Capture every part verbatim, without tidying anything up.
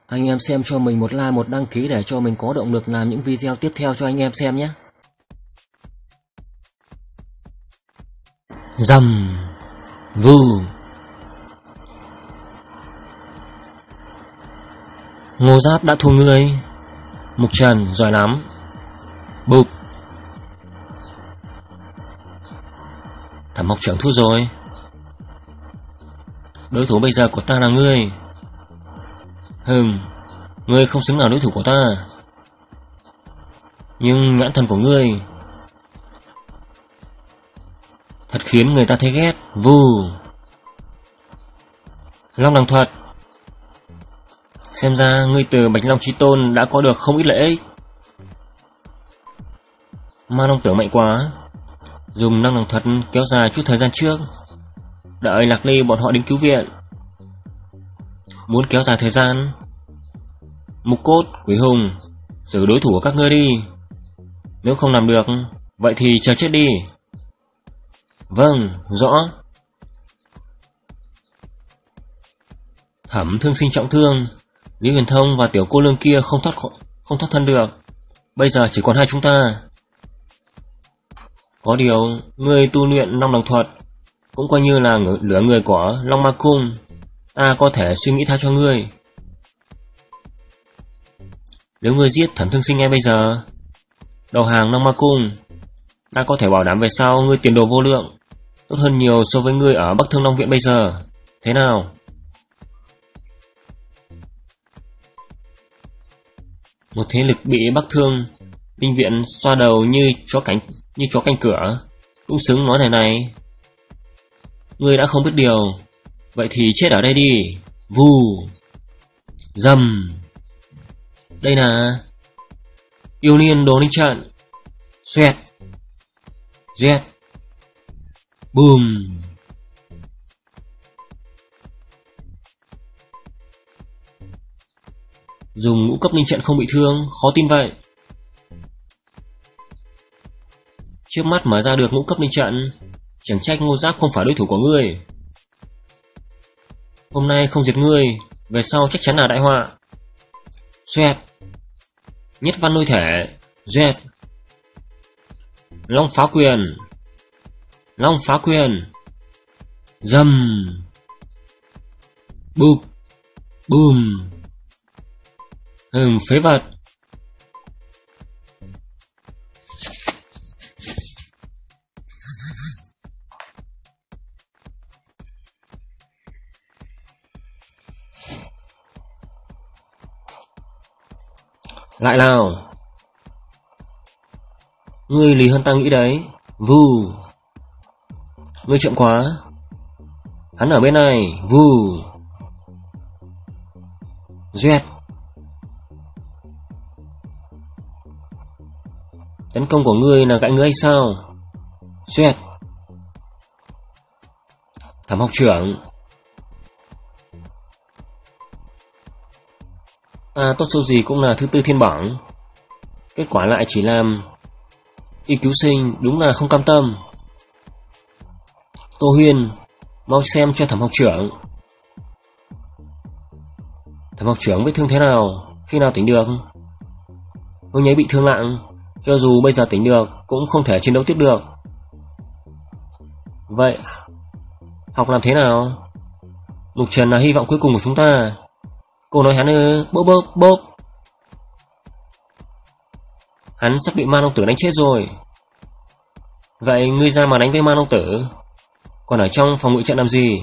Anh em xem cho mình một like, một đăng ký để cho mình có động lực làm những video tiếp theo cho anh em xem nhé. Rầm, vù. Ngô Giáp đã thua ngươi. Mục Trần giỏi lắm. Bụp. Thẩm học trưởng thua rồi. Đối thủ bây giờ của ta là ngươi. Hừm, ngươi không xứng là đối thủ của ta. Nhưng nhãn thần của ngươi thật khiến người ta thấy ghét. Vù. Long đằng thuật. Xem ra ngươi từ Bạch Long Chí Tôn đã có được không ít lợi ích. Ma Long tưởng mạnh quá. Dùng năng đằng thuật kéo dài chút thời gian trước, đợi Lạc Ly bọn họ đến cứu viện. Muốn kéo dài thời gian, Mục Cốt, Quỷ Hùng, xử đối thủ của các ngươi đi. Nếu không làm được, vậy thì chờ chết đi. Vâng, rõ. Thẩm Thương Sinh trọng thương, Lý Huyền Thông và tiểu cô nương kia không thoát không thoát thân được. Bây giờ chỉ còn hai chúng ta. Có điều, ngươi tu luyện Long đằng thuật cũng coi như là lửa người của Long Ma Cung. Ta có thể suy nghĩ tha cho ngươi. Nếu ngươi giết Thẩm Thương Sinh ngay bây giờ, đầu hàng Long Ma Cung, ta có thể bảo đảm về sau ngươi tiền đồ vô lượng, tốt hơn nhiều so với ngươi ở Bắc Thương Long Viện bây giờ. Thế nào? Một thế lực bị Bắc Thương Linh Viện xoa đầu như chó cánh như chó canh cửa cũng xứng nói này này. Ngươi đã không biết điều, vậy thì chết ở đây đi. Vù. Dầm. Đây là Yêu Niên Đồ Linh Trận. Xoẹt. Dẹt. Bùm. Dùng ngũ cấp linh trận không bị thương, khó tin vậy. Trước mắt mở ra được ngũ cấp linh trận, chẳng trách Ngô Giáp không phải đối thủ của ngươi. Hôm nay không diệt ngươi, về sau chắc chắn là đại họa. Xoẹt. Nhất văn lôi thể. Dẹt. Long phá quyền. Long phá quyền. Dầm. Bụp. Bùm. Hừm, phế vật. Lại nào. Ngươi lì hơn ta nghĩ đấy. Vù. Ngươi chậm quá. Hắn ở bên này. Vù. Dẹt. Tấn công của ngươi là gãy ngươi hay sao? Xoẹt. Thẩm học trưởng. Ta tốt số gì cũng là thứ tư thiên bảng, kết quả lại chỉ làm y cứu sinh, đúng là không cam tâm. Tô Huyên, mau xem cho Thẩm học trưởng. Thẩm học trưởng vết thương thế nào? Khi nào tỉnh được? Huynh ấy bị thương nặng, cho dù bây giờ tỉnh được cũng không thể chiến đấu tiếp được. Vậy học làm thế nào? Mục Trần là hy vọng cuối cùng của chúng ta. Cô nói hắn ư? Bốp bốp bốp. Hắn sắp bị Ma Long Tử đánh chết rồi. Vậy ngươi ra mà đánh với Ma Long Tử, còn ở trong phòng ngự trận làm gì?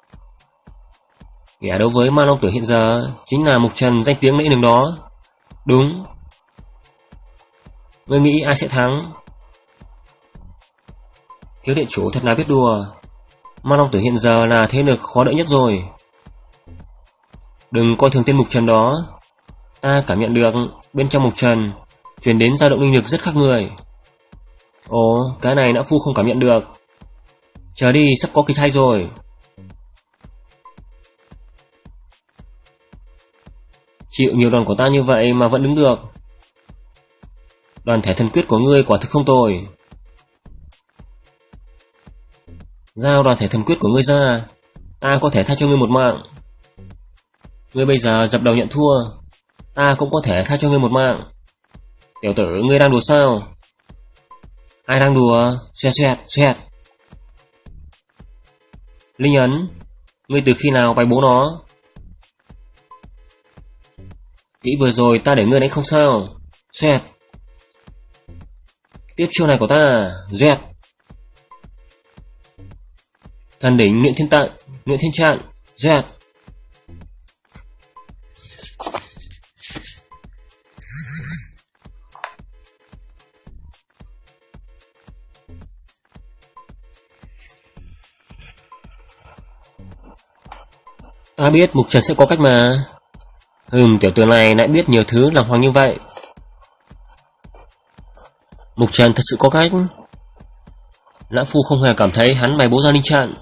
Kẻ đấu với Ma Long Tử hiện giờ chính là Mục Trần danh tiếng lẫy lừng đó. Đúng. Ngươi nghĩ ai sẽ thắng? Thiếu điện chủ thật là biết đùa. Ma Long Tử hiện giờ là thế lực khó đỡ nhất rồi. Đừng coi thường tên Mục Trần đó. Ta cảm nhận được bên trong Mục Trần truyền đến dao động linh lực rất khác người. Ồ, cái này lão phu không cảm nhận được. Chờ đi, sắp có kịch hay rồi. Chịu nhiều đòn của ta như vậy mà vẫn đứng được. Đoàn thể thần quyết của ngươi quả thực không tồi. Giao đoàn thể thần quyết của ngươi ra, ta có thể tha cho ngươi một mạng. Ngươi bây giờ dập đầu nhận thua, ta cũng có thể tha cho ngươi một mạng. Tiểu tử, ngươi đang đùa sao? Ai đang đùa? Xoẹt xoẹt xoẹt. Linh ấn, ngươi từ khi nào bày bố nó? Kỹ vừa rồi ta để ngươi đánh không sao. Xoẹt. Tiếp chiêu này của ta. Dẹt. Thần đỉnh luyện thiên tạng, luyện thiên trạng. Dẹt. Ta biết Mục Trần sẽ có cách mà. Hừm, tiểu tử này lại biết nhiều thứ làm hoàng như vậy. Mục Trần thật sự có cách. Lão Phu không hề cảm thấy hắn bày bố ra linh trận.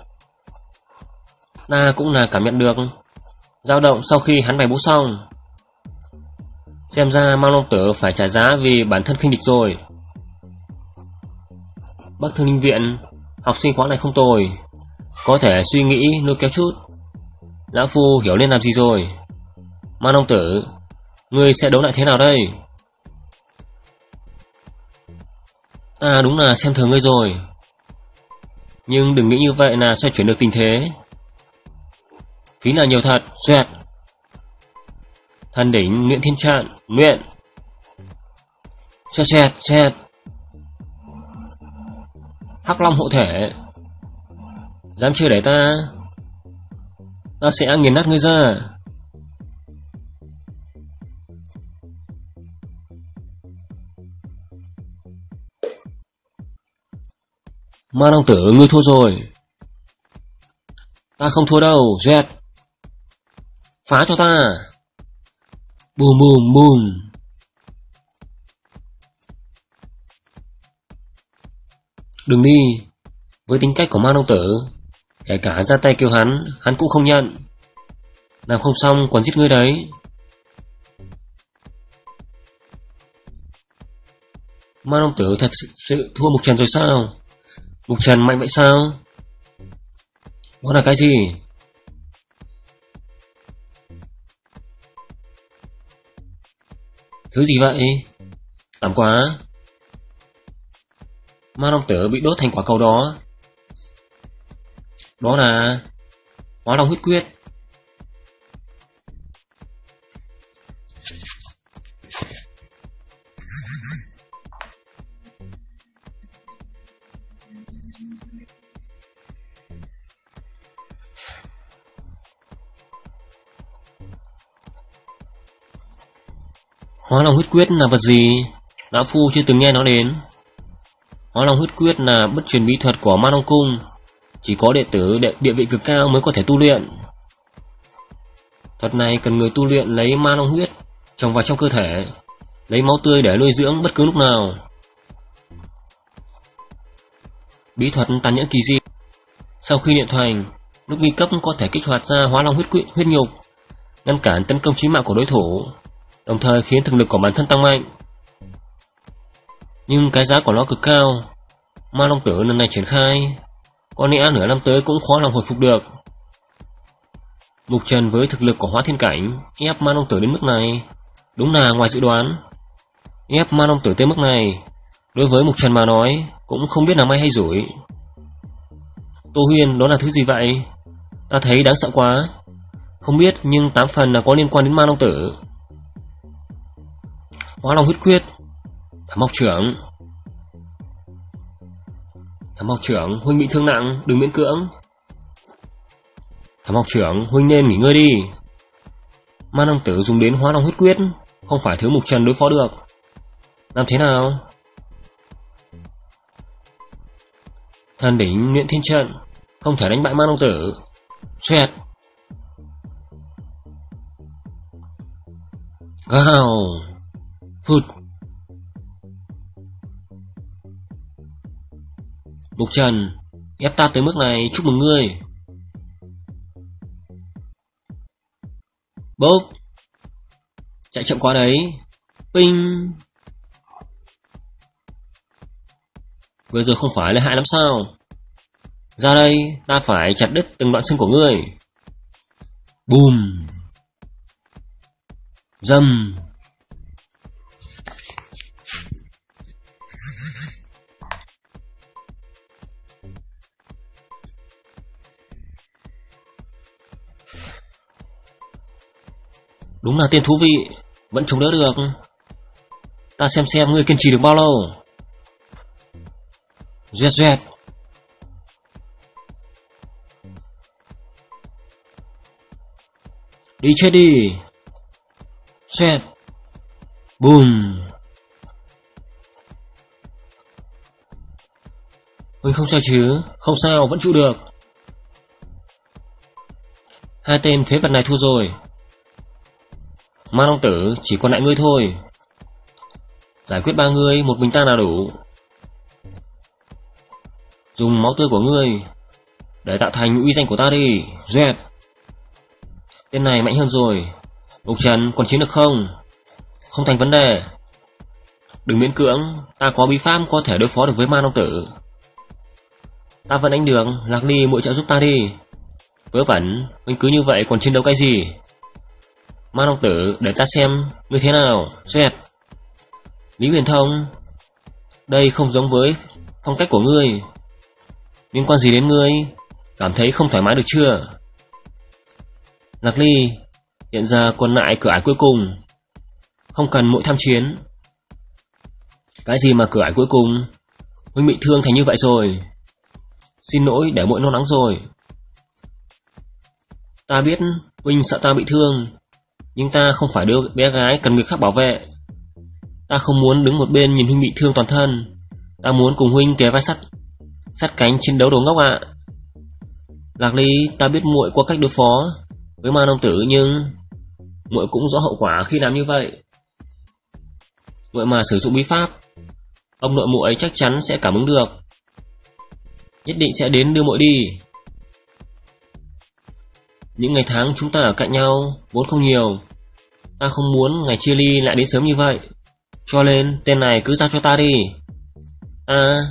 Ta cũng là cảm nhận được dao động sau khi hắn bày bố xong. Xem ra Mang Long Tử phải trả giá vì bản thân khinh địch rồi. Bắc Thương Linh Viện, học sinh khóa này không tồi, có thể suy nghĩ lôi kéo chút. Lão Phu hiểu nên làm gì rồi. Man Long Tử, ngươi sẽ đấu lại thế nào đây? Ta đúng là xem thường ngươi rồi, nhưng đừng nghĩ như vậy là xoay chuyển được tình thế. Phí là nhiều thật. Xoẹt. Thần đỉnh luyện thiên trạng. Luyện. Xoẹt xoẹt xoẹt. Hắc Long hộ thể. Dám chơi đẩy ta, ta sẽ nghiền nát ngươi ra. Ma Long Tử, ngươi thua rồi. Ta không thua đâu. Dẹt. Phá cho ta. Bùm bùm bùm. Đừng đi. Với tính cách của Ma Long Tử, kể cả ra tay kêu hắn, hắn cũng không nhận. Làm không xong còn giết ngươi đấy. Ma Long Tử thật sự thua Mục Trần rồi sao? Mục Trần mạnh vậy sao? Đó là cái gì? Thứ gì vậy? Tạm quá. Ma Long Tử bị đốt thành quả cầu đó. Đó là Hóa Long huyết quyết. Hóa Long huyết quyết là vật gì? Lão Phu chưa từng nghe nói đến. Hóa Long huyết quyết là bất truyền bí thuật của Ma Long Cung, chỉ có đệ tử đệ, địa vị cực cao mới có thể tu luyện. Thuật này cần người tu luyện lấy Ma Long huyết trồng vào trong cơ thể, lấy máu tươi để nuôi dưỡng bất cứ lúc nào. Bí thuật tàn nhẫn kỳ dị. Sau khi luyện thành, lúc nguy cấp có thể kích hoạt ra Hóa Long huyết quyết, huyết nhục, ngăn cản tấn công chí mạng của đối thủ, đồng thời khiến thực lực của bản thân tăng mạnh. Nhưng cái giá của nó cực cao. Ma Long Tử lần này triển khai, có lẽ nửa năm tới cũng khó lòng hồi phục được. Mục Trần với thực lực của Hóa Thiên Cảnh ép Ma Long Tử đến mức này đúng là ngoài dự đoán. Ép Ma Long Tử tới mức này, đối với Mục Trần mà nói cũng không biết là may hay rủi. Tô Huyên, đó là thứ gì vậy? Ta thấy đáng sợ quá. Không biết, nhưng tám phần là có liên quan đến Ma Long Tử. Hóa Long huyết quyết. Thẩm học trưởng. Thẩm học trưởng, huynh bị thương nặng, đừng miễn cưỡng. Thẩm học trưởng, huynh nên nghỉ ngơi đi. Ma Long Tử dùng đến Hóa Long huyết quyết, không phải thứ Mục Trần đối phó được. Làm thế nào? Thần đỉnh luyện thiên trận, không thể đánh bại Ma Long Tử. Xoẹt. Gào. Phụt. Mục Trần, ép ta tới mức này, chúc mừng ngươi. Bốp. Chạy chậm quá đấy. Ping. Vừa rồi không phải lợi hại lắm sao? Ra đây, ta phải chặt đứt từng đoạn xương của ngươi. Bùm. Dầm. Đúng là tên thú vị, vẫn chống đỡ được. Ta xem xem ngươi kiên trì được bao lâu. Duet duet. Đi chết đi. Xoẹt. Bùm. Huynh không sao chứ? Không sao, vẫn trụ được. Hai tên phế vật này thua rồi. Ma Long Tử, chỉ còn lại ngươi thôi. Giải quyết ba người, một mình ta là đủ. Dùng máu tươi của ngươi để tạo thành uy danh của ta đi. Duyệt. Tên này mạnh hơn rồi. Mục Trần còn chiến được không? Không thành vấn đề. Đừng miễn cưỡng, ta có bí pháp có thể đối phó được với Ma Long Tử. Ta vẫn đánh được, Lạc Ly muội trợ giúp ta đi. Vớ vẩn, huynh cứ như vậy còn chiến đấu cái gì? Ma Long Tử, để ta xem ngươi thế nào. Duyệt. Lý Huyền Thông, đây không giống với phong cách của ngươi. Liên quan gì đến ngươi? Cảm thấy không thoải mái được chưa? Lạc Ly, hiện giờ còn lại cửa ải cuối cùng, không cần muội tham chiến. Cái gì mà cửa ải cuối cùng? Huynh bị thương thành như vậy rồi. Xin lỗi để muội lo lắng rồi. Ta biết huynh sợ ta bị thương, nhưng ta không phải đứa bé gái cần người khác bảo vệ. Ta không muốn đứng một bên nhìn huynh bị thương toàn thân. Ta muốn cùng huynh kề vai sắt sát cánh chiến đấu đồ ngốc ạ. Lạc Ly, ta biết muội có cách đối phó với Ma Long Tử, nhưng muội cũng rõ hậu quả khi làm như vậy. Muội mà sử dụng bí pháp, ông nội muội chắc chắn sẽ cảm ứng được, nhất định sẽ đến đưa muội đi. Những ngày tháng chúng ta ở cạnh nhau vốn không nhiều, ta không muốn ngày chia ly lại đến sớm như vậy. Cho nên tên này cứ giao cho ta đi. Ta...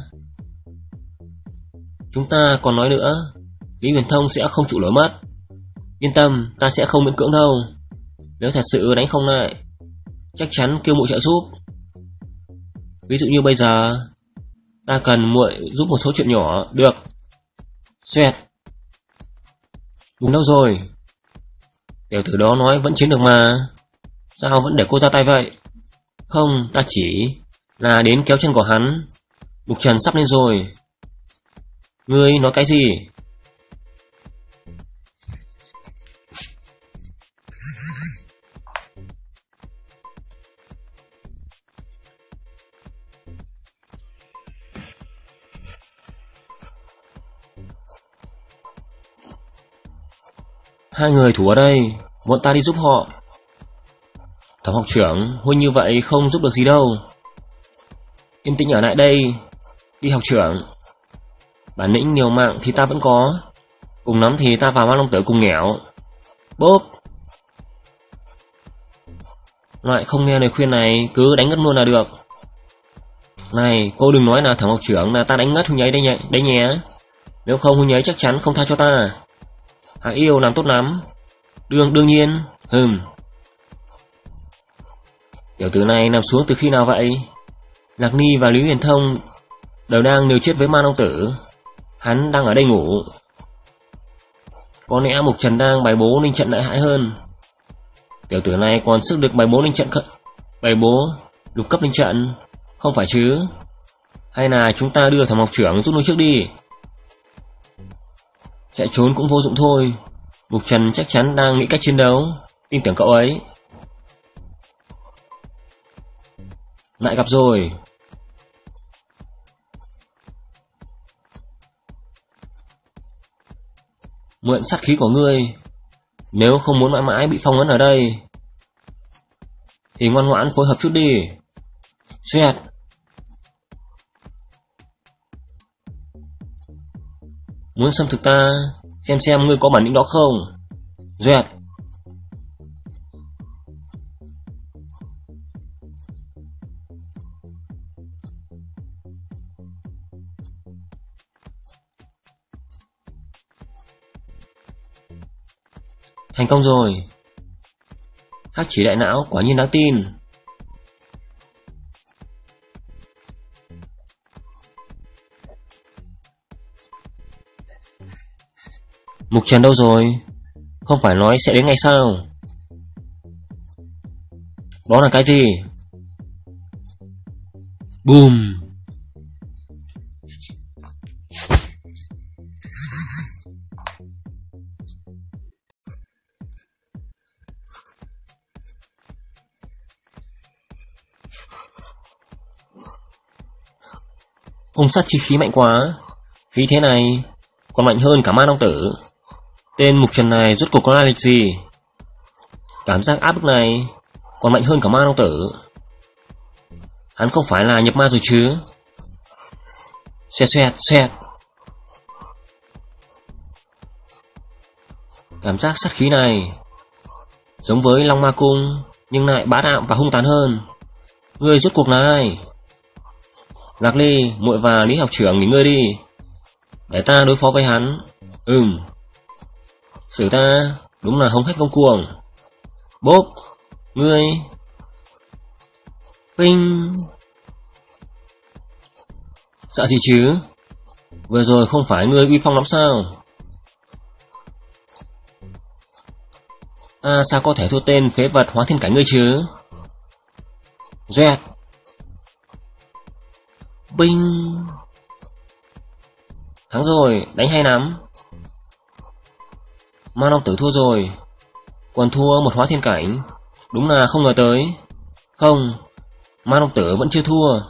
Chúng ta còn nói nữa, Lý Huyền Thông sẽ không trụ nổi mất. Yên tâm, ta sẽ không miễn cưỡng đâu. Nếu thật sự đánh không lại, chắc chắn kêu muội trợ giúp. Ví dụ như bây giờ, ta cần muội giúp một số chuyện nhỏ. Được. Xoẹt. Đúng đâu rồi? Tiểu tử đó nói vẫn chiến được mà, sao vẫn để cô ra tay vậy? Không, ta chỉ là đến kéo chân của hắn. Mục Trần sắp lên rồi. Ngươi nói cái gì? Hai người thủ ở đây, bọn ta đi giúp họ. Thẩm học trưởng, huynh như vậy không giúp được gì đâu. Yên tĩnh ở lại đây. Đi học trưởng. Bản lĩnh liều mạng thì ta vẫn có, cùng lắm thì ta vào Ma Long Tử cùng nghèo. Bốp. Loại không nghe lời khuyên này cứ đánh ngất luôn là được. Này, cô đừng nói là Thẩm học trưởng là ta đánh ngất huynh ấy đây nhé, đây nhé. Nếu không huynh ấy chắc chắn không tha cho ta. Hạc Yêu làm tốt lắm. Đương đương nhiên. Hừm. Tiểu tử này nằm xuống từ khi nào vậy? Lạc Ni và Lý Huyền Thông đều đang liều chết với Ma Long Tử. Hắn đang ở đây ngủ. Có lẽ Mục Trần đang bày bố linh trận lợi hại hơn. Tiểu tử này còn sức được bày bố linh trận, bày bố lục cấp linh trận, không phải chứ? Hay là chúng ta đưa Thẩm học trưởng rút lui trước đi? Chạy trốn cũng vô dụng thôi. Mục Trần chắc chắn đang nghĩ cách chiến đấu, tin tưởng cậu ấy. Lại gặp rồi. Mượn sát khí của ngươi. Nếu không muốn mãi mãi bị phong ấn ở đây thì ngoan ngoãn phối hợp chút đi. Xoẹt. Muốn xâm thực ta, xem xem ngươi có bản lĩnh đó không. Duyệt. Thành công rồi. Khắc chỉ đại não quả nhiên đáng tin. Mục Trần đâu rồi? Không phải nói sẽ đến ngay sao? Đó là cái gì? Bùm! Hung sát chi khí mạnh quá. Khí thế này còn mạnh hơn cả Ma Long Tử. Tên Mục Trần này rốt cuộc có lai lịch gì? Cảm giác áp bức này còn mạnh hơn cả Ma Long Tử. Hắn không phải là nhập ma rồi chứ? Xoẹt xoẹt xoẹt. Cảm giác sát khí này giống với Long Ma Cung, nhưng lại bá đạo và hung tàn hơn. Ngươi rốt cuộc là ai? Lạc Ly, muội và Lý học trưởng nghỉ ngơi đi, để ta đối phó với hắn. Ừm. Xử ta đúng là hống hách ngông cuồng. Bốp. Ngươi. Pinh. Sợ gì chứ? Vừa rồi không phải ngươi uy phong lắm sao? Ta sao có thể thua tên phế vật hóa thiên cảnh ngươi chứ? Doẹt. Binh. Thắng rồi, đánh hay lắm. Ma Long Tử thua rồi, còn thua một hóa thiên cảnh. Đúng là không ngờ tới. Không, Ma Long Tử vẫn chưa thua.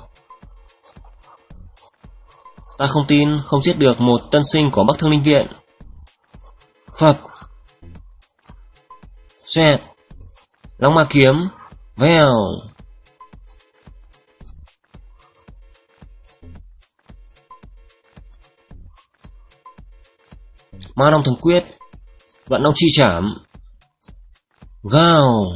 Ta không tin không giết được một tân sinh của Bắc Thương Linh Viện. Phập. Xoẹt. Long Ma Kiếm. Vèo. Ma Long Thần Quyết. Vạn Long Chi Trảm. Gào.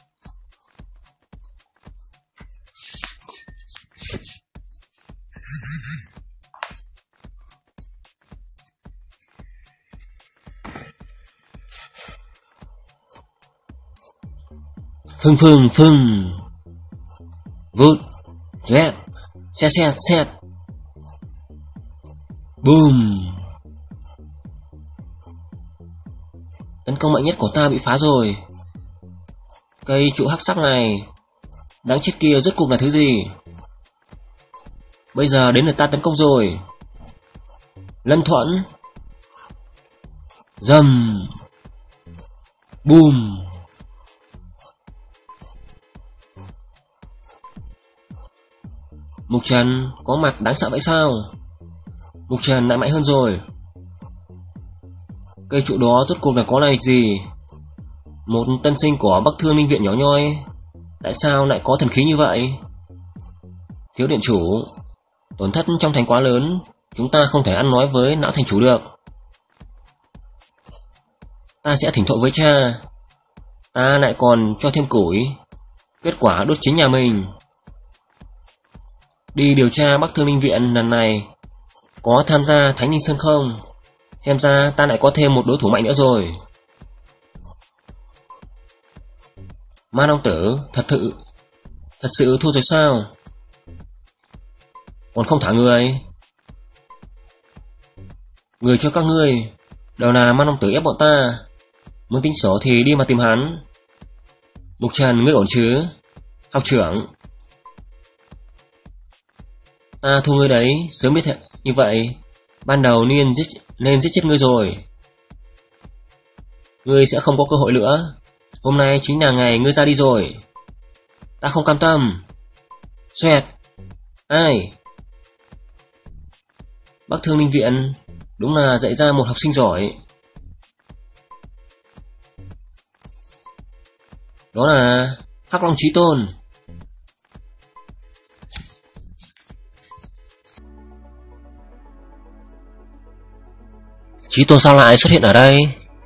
Phừng phừng phừng. Vụt. Dẹt. Xẹt xẹt xẹt. Boom. Tấn công mạnh nhất của ta bị phá rồi. Cây trụ hắc sắc này đáng chết kia rốt cuộc là thứ gì? Bây giờ đến lượt ta tấn công rồi. Lân Thuẫn. Dầm. Boom. Mục Trần có mặt đáng sợ vậy sao? Mục Trần lại mạnh hơn rồi. Cây trụ đó rốt cuộc là có này gì? Một tân sinh của Bắc Thương Linh Viện nhỏ nhoi, tại sao lại có thần khí như vậy? Thiếu điện chủ, tổn thất trong thành quá lớn, chúng ta không thể ăn nói với não thành chủ được. Ta sẽ thỉnh tội với cha. Ta lại còn cho thêm củi, kết quả đốt chính nhà mình. Đi điều tra Bắc Thương Linh Viện lần này có tham gia Thánh Linh Sơn không? Xem ra ta lại có thêm một đối thủ mạnh nữa rồi. Ma Long Tử thật sự Thật sự thua rồi sao? Còn không thả người. Người cho các ngươi đều là Ma Long Tử ép bọn ta. Muốn tính sổ thì đi mà tìm hắn. Mục Trần, ngươi ổn chứ? Học trưởng, ta thua ngươi đấy. Sớm biết như vậy, ban đầu nên giết, nên giết chết ngươi rồi. Ngươi sẽ không có cơ hội nữa. Hôm nay chính là ngày ngươi ra đi rồi. Ta không cam tâm. Xoẹt. Ai? Bắc Thương Linh Viện đúng là dạy ra một học sinh giỏi. Đó là Hắc Long Chí Tôn. Chí Tôn sao lại xuất hiện ở đây?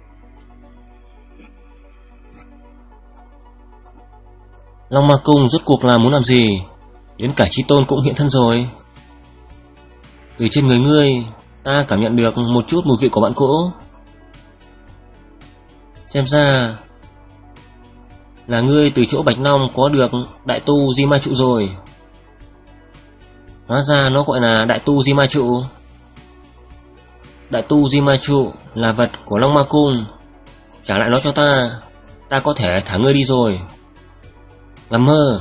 Long Ma Cung rốt cuộc là muốn làm gì? Đến cả Chí Tôn cũng hiện thân rồi. Từ trên người ngươi, ta cảm nhận được một chút mùi vị của bạn cũ. Xem ra Là ngươi từ chỗ Bạch Long có được đại tu Di Ma Trụ rồi. Hóa ra nó gọi là đại tu Di Ma Trụ. Đại tu Di Ma Trụ là vật của Long Ma Cung. Trả lại nó cho ta, ta có thể thả ngươi đi rồi. Nằm mơ.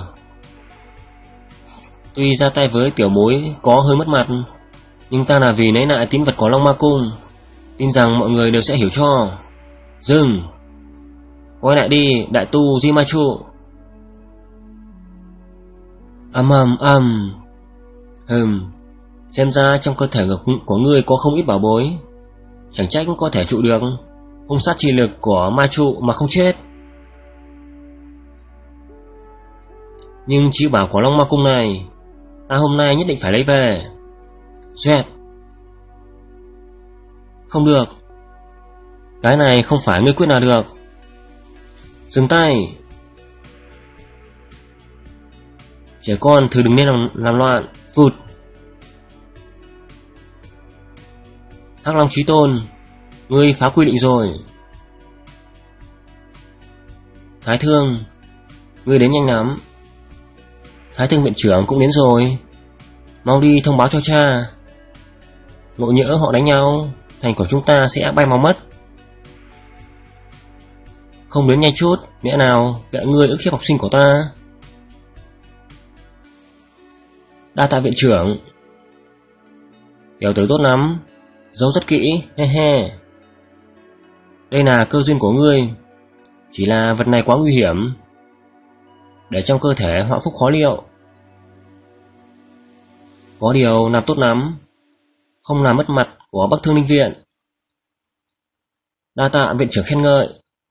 Tuy ra tay với tiểu bối có hơi mất mặt, nhưng ta là vì lấy lại tín vật của Long Ma Cung, tin rằng mọi người đều sẽ hiểu cho. Dừng. Quay lại đi, đại tu Di Ma Trụ. Âm âm âm. Hừm, xem ra trong cơ thể của ngươi có không ít bảo bối, chẳng trách có thể trụ được hung sát chi lực của ma trụ mà không chết. Nhưng chi bảo của Long Ma Cung này, ta hôm nay nhất định phải lấy về. Xoẹt. Không được. Cái này không phải ngươi quyết nào được. Dừng tay. Trẻ con thử đừng nên làm, làm loạn. Phụt. Hắc Long Chí Tôn, ngươi phá quy định rồi. Thái Thương, ngươi đến nhanh lắm. Thái Thương viện trưởng cũng đến rồi. Mau đi thông báo cho cha. Ngộ nhỡ họ đánh nhau, thành của chúng ta sẽ bay mau mất. Không đến nhanh chút, lẽ nào kệ ngươi ức hiếp học sinh của ta. Đa tạ viện trưởng. Tiểu tử tốt lắm, giấu rất kỹ, he he. Đây là cơ duyên của ngươi, chỉ là vật này quá nguy hiểm, để trong cơ thể họa phúc khó liệu. Có điều làm tốt lắm, không làm mất mặt của Bắc Thương Linh Viện. Đa tạ viện trưởng khen ngợi.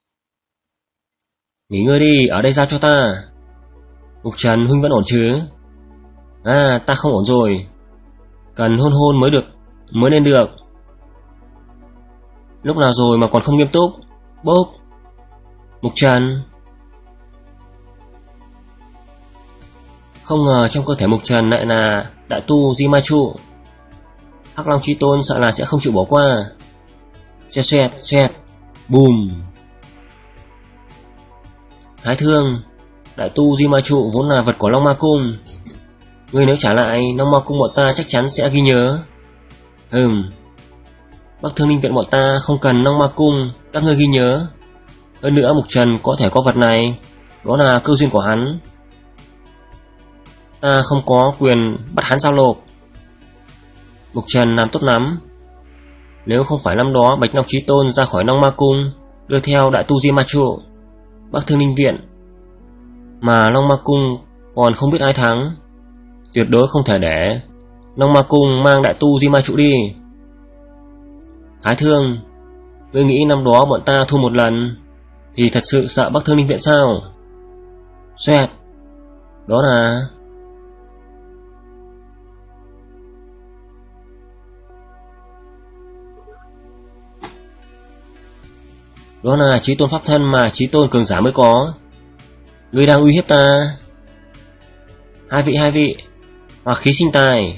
Nghỉ ngơi đi, ở đây giao cho ta. Mục Trần huynh vẫn ổn chứ? À, ta không ổn rồi, cần hôn hôn mới được, mới nên được. Lúc nào rồi mà còn không nghiêm túc? Bốp. Mục Trần. Không ngờ trong cơ thể Mục Trần lại là đại tu Di Ma Trụ. Hắc Long Chí Tôn sợ là sẽ không chịu bỏ qua. Xẹt xẹt xẹt. Bùm. Thái Thương, đại tu Di Ma Trụ vốn là vật của Long Ma Cung. Ngươi nếu trả lại, Long Ma Cung bọn ta chắc chắn sẽ ghi nhớ. Hừm. Bắc Thương Linh Viện bọn ta không cần Long Ma Cung các ngươi ghi nhớ. Hơn nữa Mục Trần có thể có vật này, đó là cơ duyên của hắn. Ta không có quyền bắt hắn giao nộp. Mục Trần làm tốt lắm. Nếu không phải năm đó Bạch Long Chí Tôn ra khỏi Long Ma Cung đưa theo đại tu Di Ma Trụ, Bắc Thương Linh Viện mà Long Ma Cung còn không biết ai thắng, tuyệt đối không thể để Long Ma Cung mang đại tu Di Ma Trụ đi. Thái Thương, ngươi nghĩ năm đó bọn ta thua một lần thì thật sự sợ Bắc Thương Linh Viện sao? Xoẹt. Đó là Đó là Chí Tôn pháp thân mà Chí Tôn cường giả mới có. Ngươi đang uy hiếp ta. Hai vị hai vị, hoặc khí sinh tài.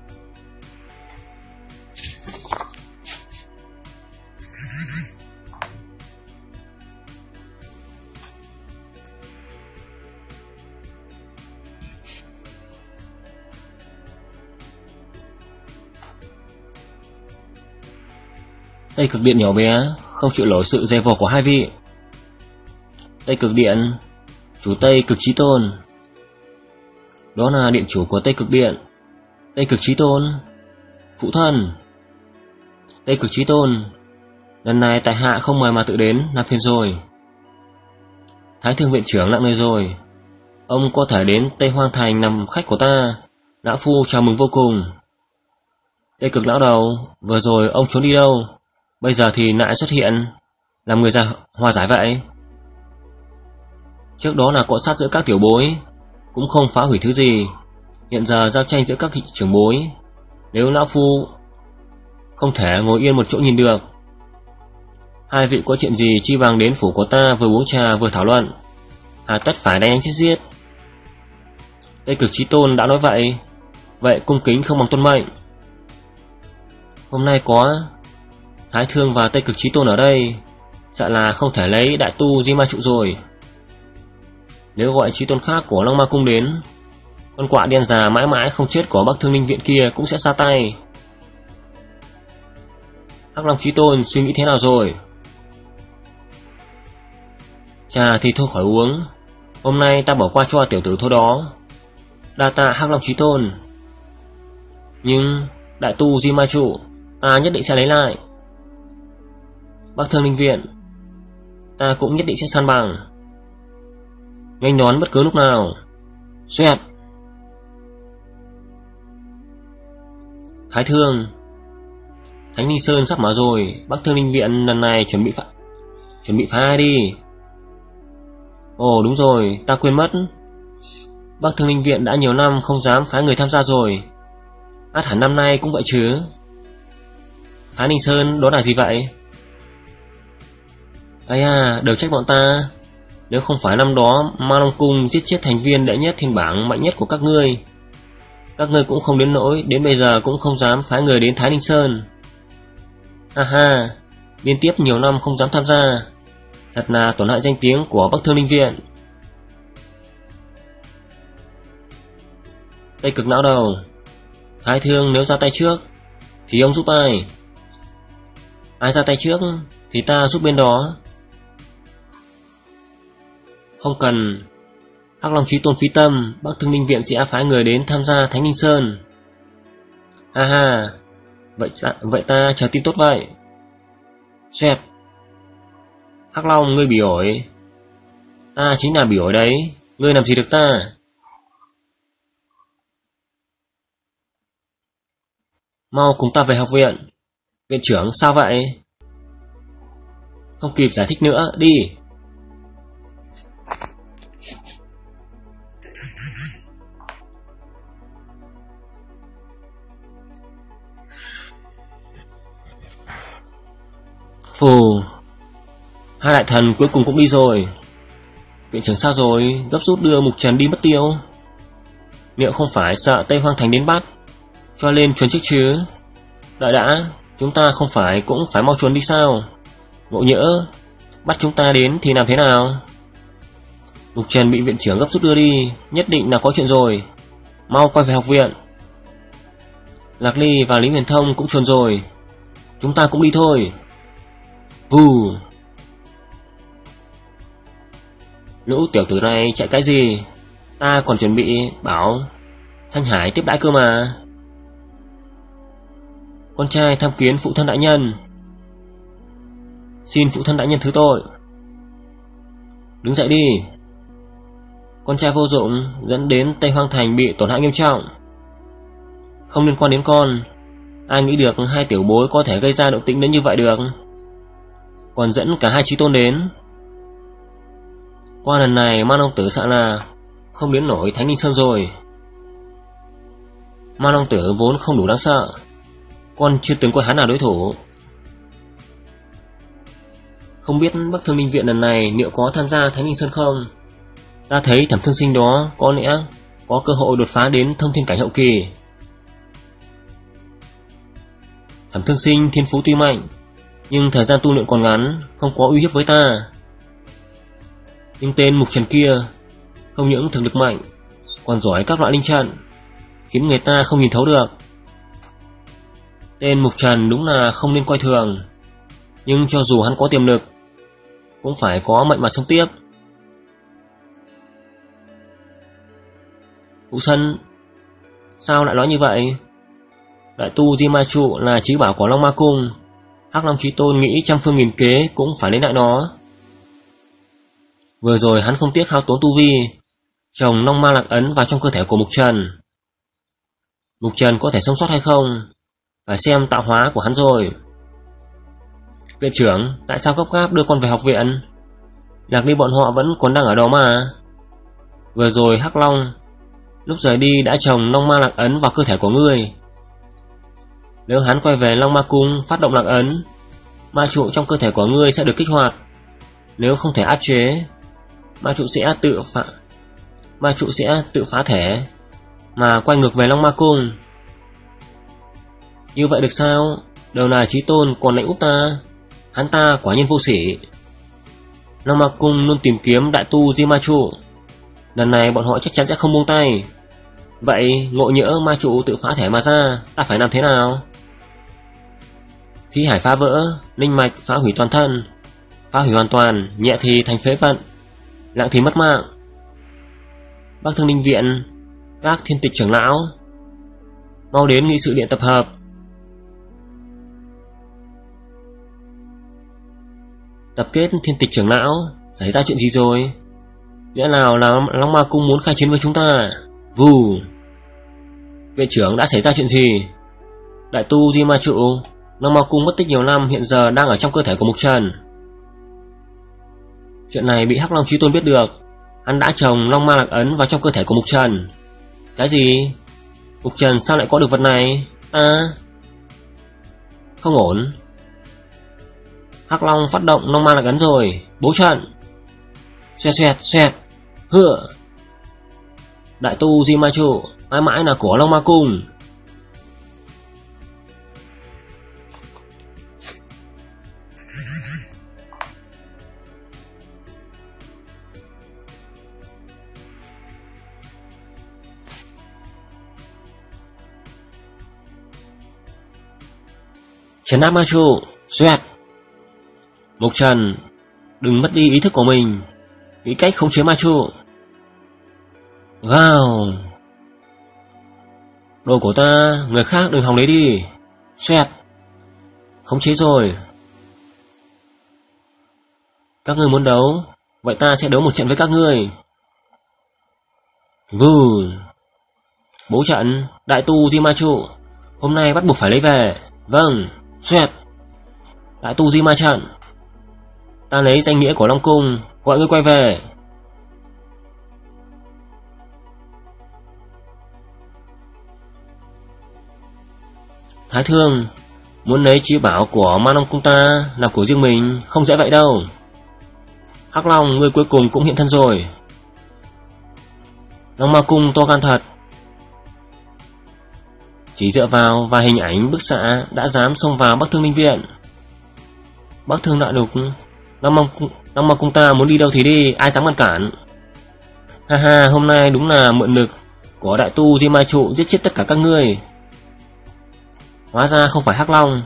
Tây Cực Điện nhỏ bé không chịu nổi sự dè vò của hai vị. Tây Cực Điện, chủ Tây Cực Chí Tôn. Đó là điện chủ của Tây Cực Điện. Tây Cực Chí Tôn, phụ thân. Tây Cực Chí Tôn, lần này tại hạ không mời mà tự đến, làm phiền rồi. Thái Thương viện trưởng nặng lời rồi, ông có thể đến Tây Hoang Thành làm khách của ta, lão phu chào mừng vô cùng. Tây Cực lão đầu, vừa rồi ông trốn đi đâu, bây giờ thì lại xuất hiện, làm người già hòa giải vậy? Trước đó là cọ sát giữa các tiểu bối, cũng không phá hủy thứ gì. Hiện giờ giao tranh giữa các trưởng bối, nếu lão phu không thể ngồi yên một chỗ nhìn được. Hai vị có chuyện gì chi bằng đến phủ của ta vừa uống trà vừa thảo luận, hà tất phải đánh đánh giết giết. Tây Cực Chí Tôn đã nói vậy, vậy cung kính không bằng tuân mệnh. Hôm nay có Thái Thương và Tây Cực Chí Tôn ở đây, sợ là không thể lấy đại tu Di Ma Trụ rồi. Nếu gọi chí tôn khác của Long Ma Cung đến, con quạ đen già mãi mãi không chết của Bắc Thương Linh Viện kia cũng sẽ ra tay. Hắc Long Chí Tôn suy nghĩ thế nào rồi? Trà thì thôi khỏi uống, hôm nay ta bỏ qua cho tiểu tử thôi đó. Đa tạ Hắc Long Chí Tôn. Nhưng đại tu Di Ma Trụ, ta nhất định sẽ lấy lại. Bắc Thương Linh Viện, ta cũng nhất định sẽ san bằng. Nhanh đón bất cứ lúc nào. Xoẹt. Thái Thương, Thánh Linh Sơn sắp mở rồi, Bắc Thương Linh Viện lần này chuẩn bị phá chuẩn bị phá ai đi. Ồ đúng rồi, ta quên mất. Bắc Thương Linh Viện đã nhiều năm không dám phái người tham gia rồi, ắt hẳn năm nay cũng vậy chứ. Thái Ninh Sơn đó là gì vậy? Ây à, đều trách bọn ta. Nếu không phải năm đó Ma Long Cung giết chết thành viên đệ nhất thiên bảng mạnh nhất của các ngươi, các ngươi cũng không đến nỗi đến bây giờ cũng không dám phái người đến Thái Ninh Sơn. Ha ha, liên tiếp nhiều năm không dám tham gia, thật là tổn hại danh tiếng của Bắc Thương Linh Viện. Tây Cực Não Đầu, Thái Thương nếu ra tay trước thì ông giúp ai? Ai ra tay trước thì ta giúp bên đó. Không cần. Hắc Long Chí Tôn phí tâm, Bắc Thương Linh Viện sẽ phái người đến tham gia Thánh Linh Sơn. Ha ha, vậy ta, vậy ta chờ tin tốt vậy. Xoẹt. Hắc Long, ngươi bị ổi. Ta chính là bị ổi đấy, ngươi làm gì được ta? Mau cùng ta về học viện. Viện trưởng, sao vậy? Không kịp giải thích nữa, đi. Phù, hai đại thần cuối cùng cũng đi rồi. Viện trưởng sao rồi, gấp rút đưa Mục Trần đi mất tiêu. Liệu không phải sợ Tây Hoang Thành đến bắt, cho lên chuồn trước chứ? Đợi đã, chúng ta không phải cũng phải mau chuồn đi sao? Ngộ nhỡ bắt chúng ta đến thì làm thế nào? Mục Trần bị viện trưởng gấp rút đưa đi, nhất định là có chuyện rồi. Mau quay về học viện. Lạc Ly và Lý Huyền Thông cũng chuồn rồi, chúng ta cũng đi thôi. Vù. Lũ tiểu tử này chạy cái gì? Ta còn chuẩn bị bảo Thanh Hải tiếp đãi cơ mà. Con trai tham kiến phụ thân đại nhân. Xin phụ thân đại nhân thứ tội. Đứng dậy đi. Con trai vô dụng dẫn đến Tây Hoang Thành bị tổn hại nghiêm trọng. Không liên quan đến con, ai nghĩ được hai tiểu bối có thể gây ra động tĩnh đến như vậy được, còn dẫn cả hai chí tôn đến. Qua lần này Ma Long Tử sợ là không đến nổi Thánh Linh Sơn rồi. Ma Long Tử vốn không đủ đáng sợ, con chưa từng coi hắn là đối thủ. Không biết Bắc Thương Linh Viện lần này liệu có tham gia Thánh Linh Sơn không? Ta thấy Thẩm Thương Sinh đó có lẽ có cơ hội đột phá đến thông thiên cảnh hậu kỳ. Thẩm Thương Sinh thiên phú tuy mạnh, nhưng thời gian tu luyện còn ngắn, không có uy hiếp với ta. Nhưng tên Mục Trần kia không những thực lực mạnh, còn giỏi các loại linh trận, khiến người ta không nhìn thấu được. Tên Mục Trần đúng là không nên coi thường, nhưng cho dù hắn có tiềm lực, cũng phải có mệnh mà sống tiếp. Phụ Sân, sao lại nói như vậy? Đại tu Di Ma Trụ là chí bảo của Long Ma Cung, Hắc Long Chí Tôn nghĩ trăm phương nghìn kế cũng phải lấy lại nó. Vừa rồi hắn không tiếc hao tốn tu vi, trồng Long Ma Lạc Ấn vào trong cơ thể của Mục Trần. Mục Trần có thể sống sót hay không, phải xem tạo hóa của hắn rồi. Viện trưởng, tại sao gấp gáp đưa con về học viện? Lạc Ly bọn họ vẫn còn đang ở đó mà. Vừa rồi Hắc Long lúc rời đi đã trồng Long Ma Lạc Ấn vào cơ thể của ngươi. Nếu hắn quay về Long Ma Cung phát động Lạc Ấn, ma trụ trong cơ thể của ngươi sẽ được kích hoạt. Nếu không thể áp chế, ma trụ sẽ tự phá ma trụ sẽ tự phá thể mà quay ngược về Long Ma Cung. Như vậy được sao? Đều là chí tôn còn lại úp ta, hắn ta quả nhiên vô sỉ. Long Ma Cung luôn tìm kiếm đại tu Di Ma Trụ, Lần này bọn họ chắc chắn sẽ không buông tay. Vậy ngộ nhỡ ma trụ tự phá thể mà ra, ta phải làm thế nào? Khí hải phá vỡ, linh mạch phá hủy toàn thân. Phá hủy hoàn toàn, nhẹ thì thành phế vận, nặng thì mất mạng. Bắc Thương Linh Viện, các thiên tịch trưởng lão, mau đến nghị sự điện tập hợp. Tập kết thiên tịch trưởng lão, xảy ra chuyện gì rồi? Lẽ nào là Long Ma Cung muốn khai chiến với chúng ta? Vù. Viện trưởng, đã xảy ra chuyện gì? Đại tu Di Ma Trụ, Long Ma Cung mất tích nhiều năm, hiện giờ đang ở trong cơ thể của Mục Trần. Chuyện này bị Hắc Long Chí Tôn biết được. Hắn đã trồng Long Ma Lạc Ấn vào trong cơ thể của Mục Trần. Cái gì? Mục Trần sao lại có được vật này? Ta... Không ổn. Hắc Long phát động Long Ma Lạc Ấn rồi. Bố trận. Xoẹt xoẹt xoẹt. Hựa. Đại tu Di Ma Trụ mãi mãi là của Long Ma Cung. Trấn áp ma trụ. Xoẹt. Mục Trần, đừng mất đi ý thức của mình, nghĩ cách khống chế ma trụ. Gào. Đồ của ta, người khác đừng hòng lấy đi. Xoẹt. Khống chế rồi. Các ngươi muốn đấu, vậy ta sẽ đấu một trận với các ngươi. Vù. Bố trận. Đại tu Di Ma Trụ, hôm nay bắt buộc phải lấy về. Vâng. Xoẹt. Đại tu Di Ma Trận, ta lấy danh nghĩa của Long Cung gọi ngươi quay về. Thái Thương, muốn lấy trí bảo của Ma Long Cung ta là của riêng mình, không dễ vậy đâu. Hắc Long, ngươi cuối cùng cũng hiện thân rồi. Long Ma Cung to gan thật. Chỉ dựa vào vài hình ảnh bức xạ đã dám xông vào Bắc Thương Linh Viện. Bắc Thương Đại Lục, Long Ma Cung, Long Ma Cung ta muốn đi đâu thì đi, ai dám ngăn cản. Ha ha, hôm nay đúng là mượn lực của đại tu Di Ma Trụ giết chết tất cả các ngươi. Hóa ra không phải Hắc Long.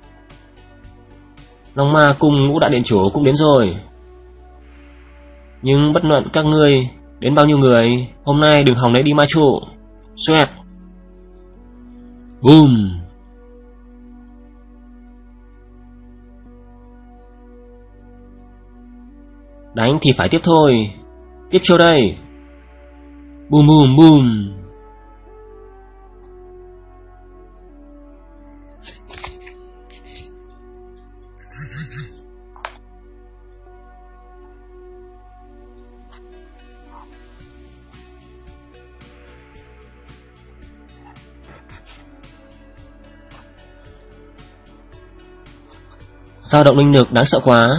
Long Ma Cung Ngũ Đại Điện Chủ cũng đến rồi. Nhưng bất luận các ngươi đến bao nhiêu người, hôm nay đừng hòng lấy đi ma trụ. Xoẹt. Boom. Đánh thì phải tiếp thôi. Tiếp chiêu đây. Boom boom boom. Dao động linh lực đáng sợ quá.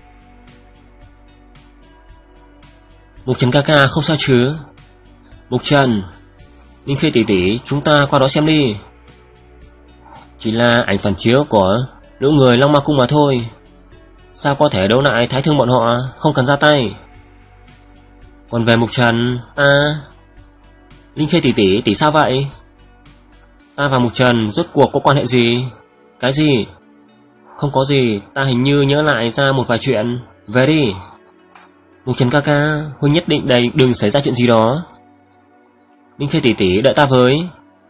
Mục Trần ca ca không sao chứ? Mục Trần, Linh Khê tỷ tỷ, chúng ta qua đó xem đi. Chỉ là ảnh phản chiếu của nữ người Long Ma Cung mà thôi. Sao có thể đấu lại Thái Thương bọn họ, không cần ra tay. Còn về Mục Trần, ta... Linh Khê tỷ tỷ, tỷ sao vậy? Ta và Mục Trần rốt cuộc có quan hệ gì? Cái gì? Không có gì, ta hình như nhớ lại ra một vài chuyện. Về đi. Mục Trần ca ca, Huynh nhất định đầy đừng xảy ra chuyện gì đó. Linh Khê tỷ tỷ, đợi ta với.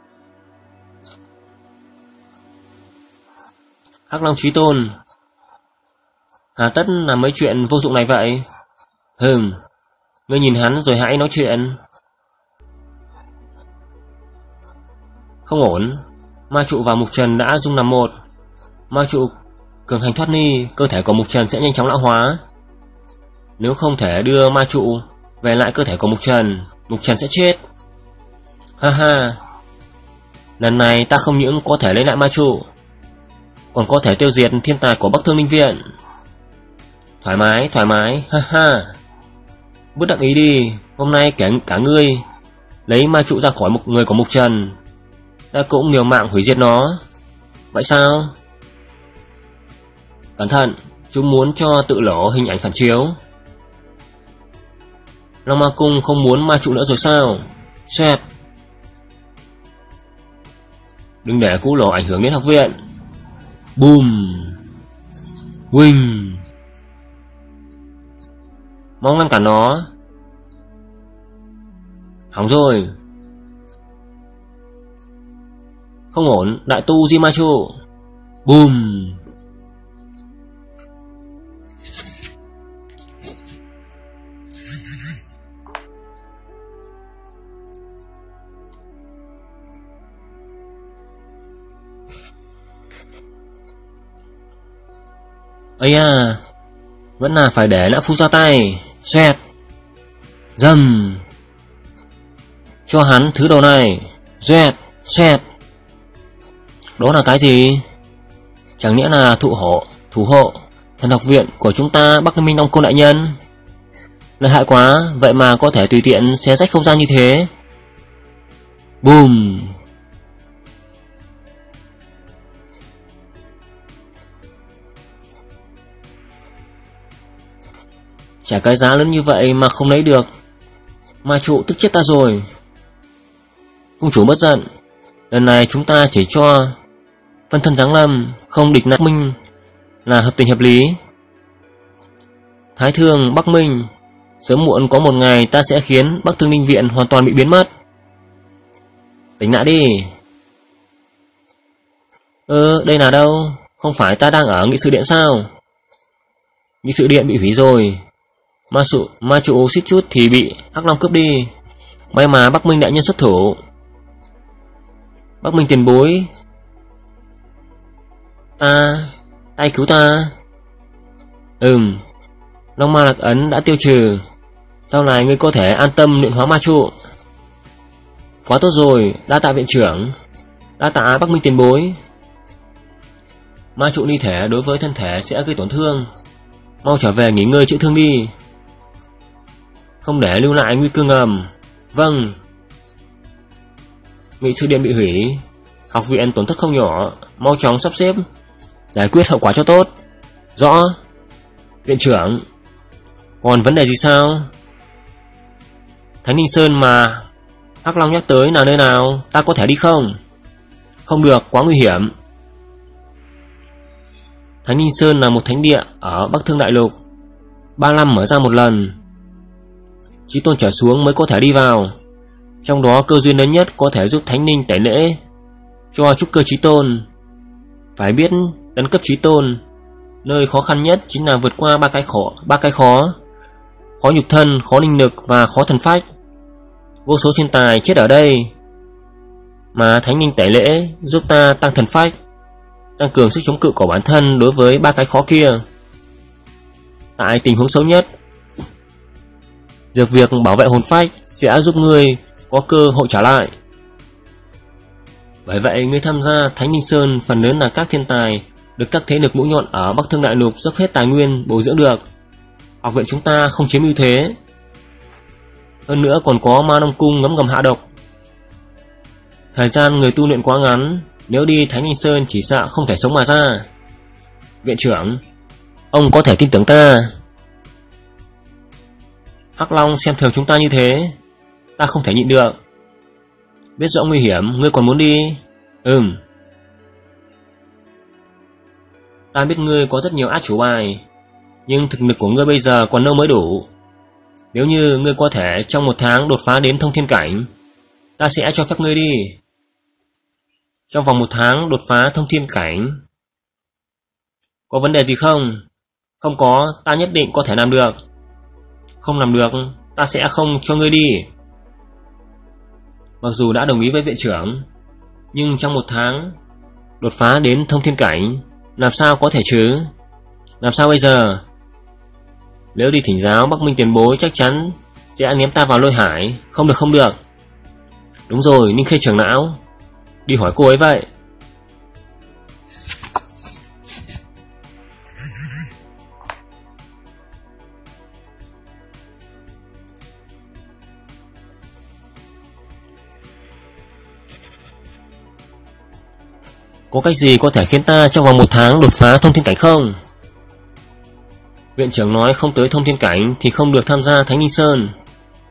Hắc Long Chí Tôn, hà tất làm mấy chuyện vô dụng này vậy? Hừm, ngươi nhìn hắn rồi hãy nói chuyện. Không ổn, ma trụ và Mục Trần đã dung làm một. Ma trụ cường hành thoát ni, cơ thể của Mục Trần sẽ nhanh chóng lão hóa. Nếu không thể đưa ma trụ về lại cơ thể của Mục Trần, Mục Trần sẽ chết. Ha ha, lần này ta không những có thể lấy lại ma trụ, còn có thể tiêu diệt thiên tài của Bắc Thương Linh Viện. Thoải mái, thoải mái, ha ha. Bớt đắc ý đi, hôm nay kể cả ngươi lấy ma trụ ra khỏi một người của Mục Trần, ta cũng liều mạng hủy diệt nó. Vậy sao? Cẩn thận, chúng muốn cho tự lỗ hình ảnh phản chiếu. Long Ma Cung không muốn ma trụ nữa rồi sao? Xoẹt. Đừng để cú lỗ ảnh hưởng đến học viện. Bùm. Huỳnh. Mau ngăn cản nó. Hỏng rồi. Không ổn, đại tu Jimacho. Bùm. Ây à, vẫn là phải để Lã Phu ra tay. Xoẹt. Dầm. Cho hắn thứ đồ này. Xoẹt. Xoẹt. Đó là cái gì? Chẳng nghĩa là thụ hộ, thủ hộ thần học viện của chúng ta Bắc Minh Long Côn đại nhân. Lợi hại quá, vậy mà có thể tùy tiện xé rách không gian như thế. Bùm. Trả cái giá lớn như vậy mà không lấy được. Ma trụ tức chết ta rồi. Cung chủ bất giận, lần này chúng ta chỉ cho phân thân giáng lâm, không địch Bắc Minh là hợp tình hợp lý. Thái Thương Bắc Minh, sớm muộn có một ngày ta sẽ khiến Bắc Thương Ninh viện hoàn toàn bị biến mất. Tỉnh lại đi. Ơ, đây là đâu? Không phải ta đang ở nghị sự điện sao? Nghị sự điện bị hủy rồi. Ma trụ, ma trụ xít chút thì bị Hắc Long cướp đi. May mà Bắc Minh đại nhân xuất thủ. Bắc Minh tiền bối, ta, tay cứu ta. Ừm, Long Ma Lạc Ấn đã tiêu trừ. Sau này ngươi có thể an tâm luyện hóa ma trụ. Quá tốt rồi, đa tạ viện trưởng. Đa tạ Bắc Minh tiền bối. Ma trụ ly thể đối với thân thể sẽ gây tổn thương. Mau trở về nghỉ ngơi chữa thương đi, không để lưu lại nguy cơ ngầm. Vâng. Nghị sự điện bị hủy, học viện tổn thất không nhỏ, mau chóng sắp xếp giải quyết hậu quả cho tốt. Rõ. Viện trưởng, còn vấn đề gì sao? Thánh Ninh Sơn mà Hắc Long nhắc tới là nơi nào, ta có thể đi không? Không được, quá nguy hiểm. Thánh Ninh Sơn là một thánh địa ở Bắc Thương Đại Lục, ba năm mở ra một lần, chí tôn trở xuống mới có thể đi vào. Trong đó cơ duyên lớn nhất có thể giúp Thánh Ninh tẩy lễ cho trúc cơ chí tôn. Phải biết tấn cấp chí tôn, nơi khó khăn nhất chính là vượt qua ba cái khó, ba cái khó: khó nhục thân, khó linh lực và khó thần phách. Vô số thiên tài chết ở đây, mà Thánh Ninh tẩy lễ giúp ta tăng thần phách, tăng cường sức chống cự của bản thân đối với ba cái khó kia. Tại tình huống xấu nhất, dược việc bảo vệ hồn phách sẽ giúp ngươi có cơ hội trả lại. Bởi vậy ngươi tham gia Thánh Ninh Sơn phần lớn là các thiên tài được các thế lực mũi nhọn ở Bắc Thương Đại Lục dốc hết tài nguyên bồi dưỡng được. Học viện chúng ta không chiếm ưu thế, hơn nữa còn có Ma Long Cung ngấm ngầm hạ độc. Thời gian người tu luyện quá ngắn, nếu đi Thánh Ninh Sơn chỉ sợ không thể sống mà ra. Viện trưởng, ông có thể tin tưởng ta. Hắc Long xem thường chúng ta như thế, ta không thể nhịn được. Biết rõ nguy hiểm, ngươi còn muốn đi? Ừm. Ta biết ngươi có rất nhiều át chủ bài, nhưng thực lực của ngươi bây giờ còn đâu mới đủ. Nếu như ngươi có thể trong một tháng đột phá đến thông thiên cảnh, ta sẽ cho phép ngươi đi. Trong vòng một tháng đột phá thông thiên cảnh, có vấn đề gì không? Không có, ta nhất định có thể làm được. Không làm được, ta sẽ không cho ngươi đi. Mặc dù đã đồng ý với viện trưởng, nhưng trong một tháng đột phá đến thông thiên cảnh, làm sao có thể chứ? Làm sao bây giờ? Nếu đi thỉnh giáo Bắc Minh tiền bối chắc chắn sẽ ném ta vào lôi hải. Không được, không được. Đúng rồi, Ninh Khê trưởng lão, đi hỏi cô ấy vậy. Có cách gì có thể khiến ta trong vòng một tháng đột phá thông thiên cảnh không? Viện trưởng nói không tới thông thiên cảnh thì không được tham gia Thánh Ninh Sơn.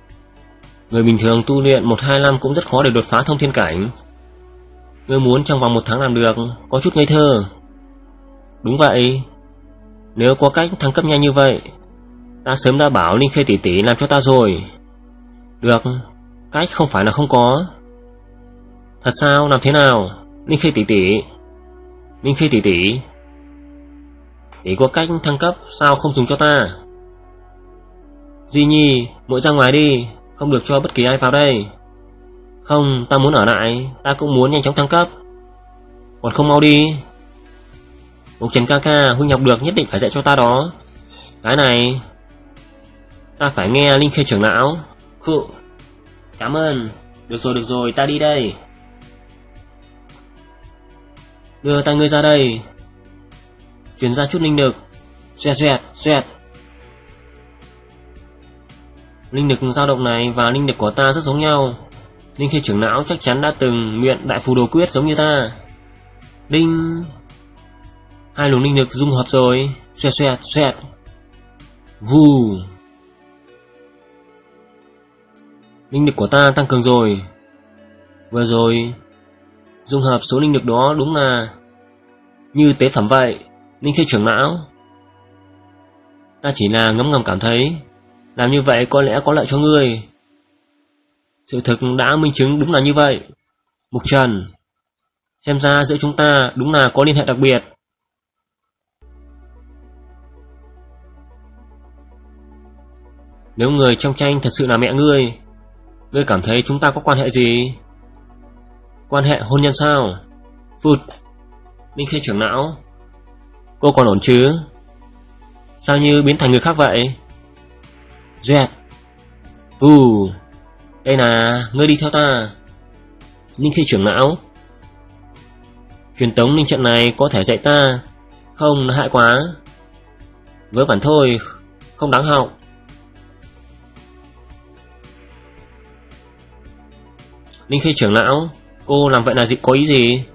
Người bình thường tu luyện một hai năm cũng rất khó để đột phá thông thiên cảnh. Ngươi muốn trong vòng một tháng làm được, có chút ngây thơ. Đúng vậy, nếu có cách thăng cấp nhanh như vậy, ta sớm đã bảo Linh Khê tỷ tỷ làm cho ta rồi. Được, cách không phải là không có. Thật sao, làm thế nào? Linh Khê tỷ tỷ, Linh Khê tỷ tỷ, tỷ có cách thăng cấp sao không dùng cho ta? Di Nhi, muội ra ngoài đi, không được cho bất kỳ ai vào đây. Không, ta muốn ở lại, ta cũng muốn nhanh chóng thăng cấp. Còn không mau đi. Mục Trần ca ca, huynh học được nhất định phải dạy cho ta đó. Cái này ta phải nghe Linh Khê trưởng lão. Khụ. Cảm ơn. Được rồi, được rồi, ta đi đây. Đưa tay ngươi ra đây. Truyền ra chút linh lực. Xoẹt xoẹt xoẹt. Linh lực dao động này và linh lực của ta rất giống nhau. Linh Khê trưởng lão chắc chắn đã từng luyện đại phù đồ quyết giống như ta. Đinh. Hai luồng linh lực dung hợp rồi. Xoẹt xoẹt xoẹt. Vù. Linh lực của ta tăng cường rồi. Vừa rồi dung hợp số linh lực đó đúng là như tế phẩm vậy. Linh Khê trưởng lão, ta chỉ là ngấm ngầm cảm thấy làm như vậy có lẽ có lợi cho ngươi. Sự thực đã minh chứng đúng là như vậy. Mục Trần, xem ra giữa chúng ta đúng là có liên hệ đặc biệt. Nếu người trong tranh thật sự là mẹ ngươi, ngươi cảm thấy chúng ta có quan hệ gì? Quan hệ hôn nhân sao? Phụt. Linh Khê trưởng lão, cô còn ổn chứ? Sao như biến thành người khác vậy? Dẹt. Vù. Đây là ngươi đi theo ta. Linh Khê trưởng lão, truyền tống linh trận này có thể dạy ta. Không, nó hại quá. Vớ vẩn thôi, không đáng học. Linh Khê trưởng lão, cô làm vậy là gì, có ý gì?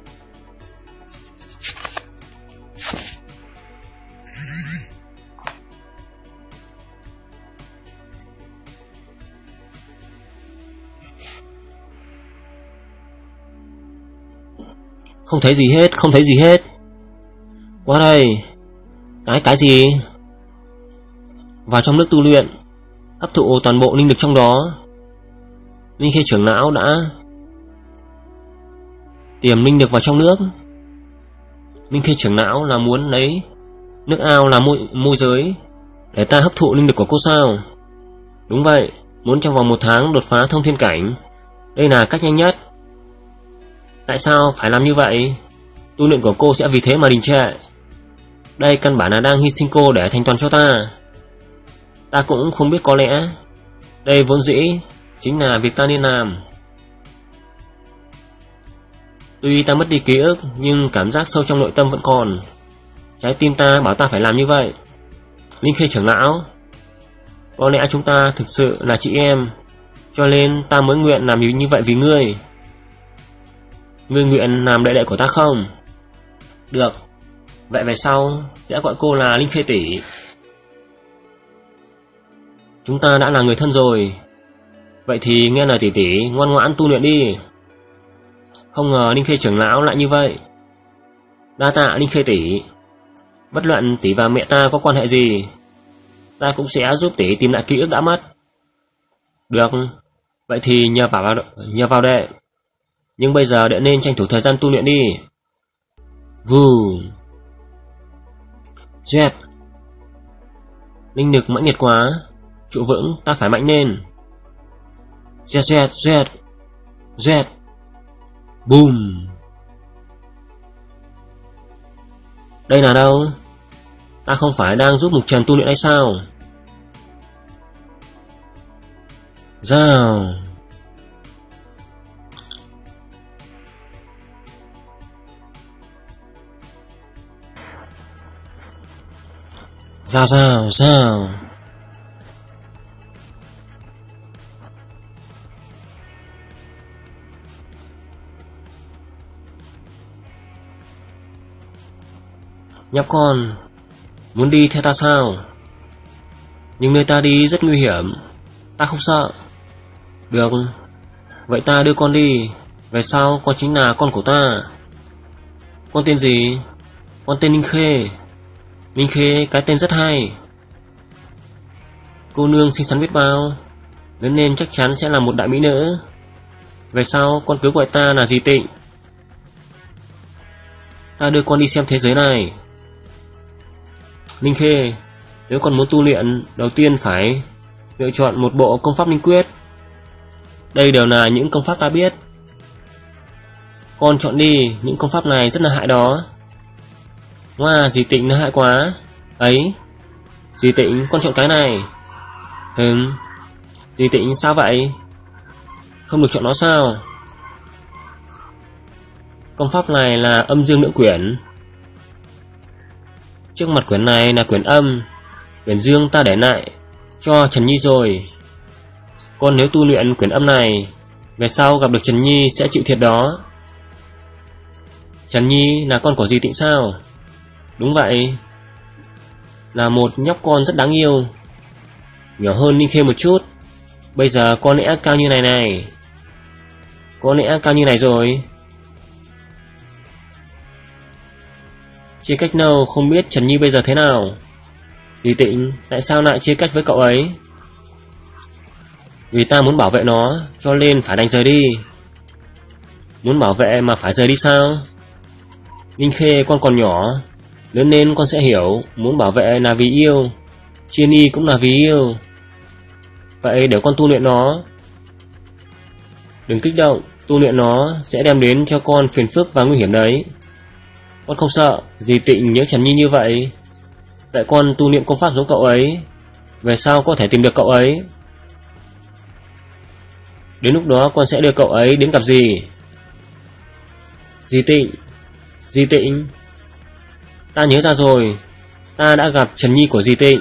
Không thấy gì hết, không thấy gì hết. Qua đây. Cái cái gì? Vào trong nước tu luyện, hấp thụ toàn bộ linh lực trong đó. Linh Khê trưởng lão đã tiềm linh lực vào trong nước. Linh Khê trưởng lão là muốn lấy nước ao làm môi, môi giới để ta hấp thụ linh lực của cô sao? Đúng vậy, muốn trong vòng một tháng đột phá thông thiên cảnh. Đây là cách nhanh nhất. Tại sao phải làm như vậy? Tu luyện của cô sẽ vì thế mà đình trệ. Đây căn bản là đang hy sinh cô để thành toàn cho ta. Ta cũng không biết, có lẽ đây vốn dĩ chính là việc ta nên làm. Tuy ta mất đi ký ức, nhưng cảm giác sâu trong nội tâm vẫn còn. Trái tim ta bảo ta phải làm như vậy. Linh Khê trưởng lão, có lẽ chúng ta thực sự là chị em, cho nên ta mới nguyện làm như vậy vì ngươi. Ngươi nguyện làm đệ đệ của ta không? Được, vậy về sau sẽ gọi cô là Linh Khê tỷ. Chúng ta đã là người thân rồi. Vậy thì nghe lời tỷ tỷ, ngoan ngoãn tu luyện đi. Không ngờ Linh Khê trưởng lão lại như vậy. Đa tạ Linh Khê tỷ. Bất luận tỷ và mẹ ta có quan hệ gì, ta cũng sẽ giúp tỷ tìm lại ký ức đã mất. Được, vậy thì nhờ vào nhờ vào đệ. Nhưng bây giờ đệ nên tranh thủ thời gian tu luyện đi. Vù. Dẹt. Linh lực mãnh liệt quá, trụ vững, ta phải mạnh lên. Dẹt dẹt dẹt dẹt. Bùm. Đây là đâu? Ta không phải đang giúp Mục Trần tu luyện hay sao? Rào. Rào rào rào. Nhóc con, muốn đi theo ta sao? Nhưng nơi ta đi rất nguy hiểm. Ta không sợ. Được, vậy ta đưa con đi. Về sau con chính là con của ta. Con tên gì? Con tên Ninh Khê. Ninh Khê, cái tên rất hay. Cô nương xinh xắn biết bao, lớn lên chắc chắn sẽ là một đại mỹ nữ. Về sau con cứ gọi ta là Di Tịnh. Ta đưa con đi xem thế giới này. Ninh Khê, nếu con muốn tu luyện, đầu tiên phải lựa chọn một bộ công pháp linh quyết. Đây đều là những công pháp ta biết. Con chọn đi, những công pháp này rất là hại đó. Wow, Di Tịnh nó hại quá. Ấy, Di Tịnh, con chọn cái này. Hừm, Di Tịnh sao vậy? Không được chọn nó sao? Công pháp này là âm dương nữ quyển. Trước mặt quyển này là quyển âm, quyển dương ta để lại cho Trần Nhi rồi. Con nếu tu luyện quyển âm này, về sau gặp được Trần Nhi sẽ chịu thiệt đó. Trần Nhi là con của Di Tịnh sao? Đúng vậy, là một nhóc con rất đáng yêu, nhỏ hơn Ninh Khê một chút. Bây giờ con lẽ cao như này này. Con lẽ cao như này rồi. Chia cách nào không biết Trần Nhi bây giờ thế nào. Di Tịnh, tại sao lại chia cách với cậu ấy? Vì ta muốn bảo vệ nó, cho nên phải đánh rời đi. Muốn bảo vệ mà phải rời đi sao? Ninh Khê, con còn nhỏ, lớn lên con sẽ hiểu. Muốn bảo vệ là vì yêu, chia ly cũng là vì yêu. Vậy để con tu luyện nó. Đừng kích động, tu luyện nó sẽ đem đến cho con phiền phức và nguy hiểm đấy. Con không sợ. Di Tịnh nhớ Trần Nhi như vậy. Tại con tu luyện công pháp giống cậu ấy, về sau có thể tìm được cậu ấy. Đến lúc đó con sẽ đưa cậu ấy đến gặp gì? Di Tịnh, Di Tịnh, ta nhớ ra rồi. Ta đã gặp Trần Nhi của Di Tịnh.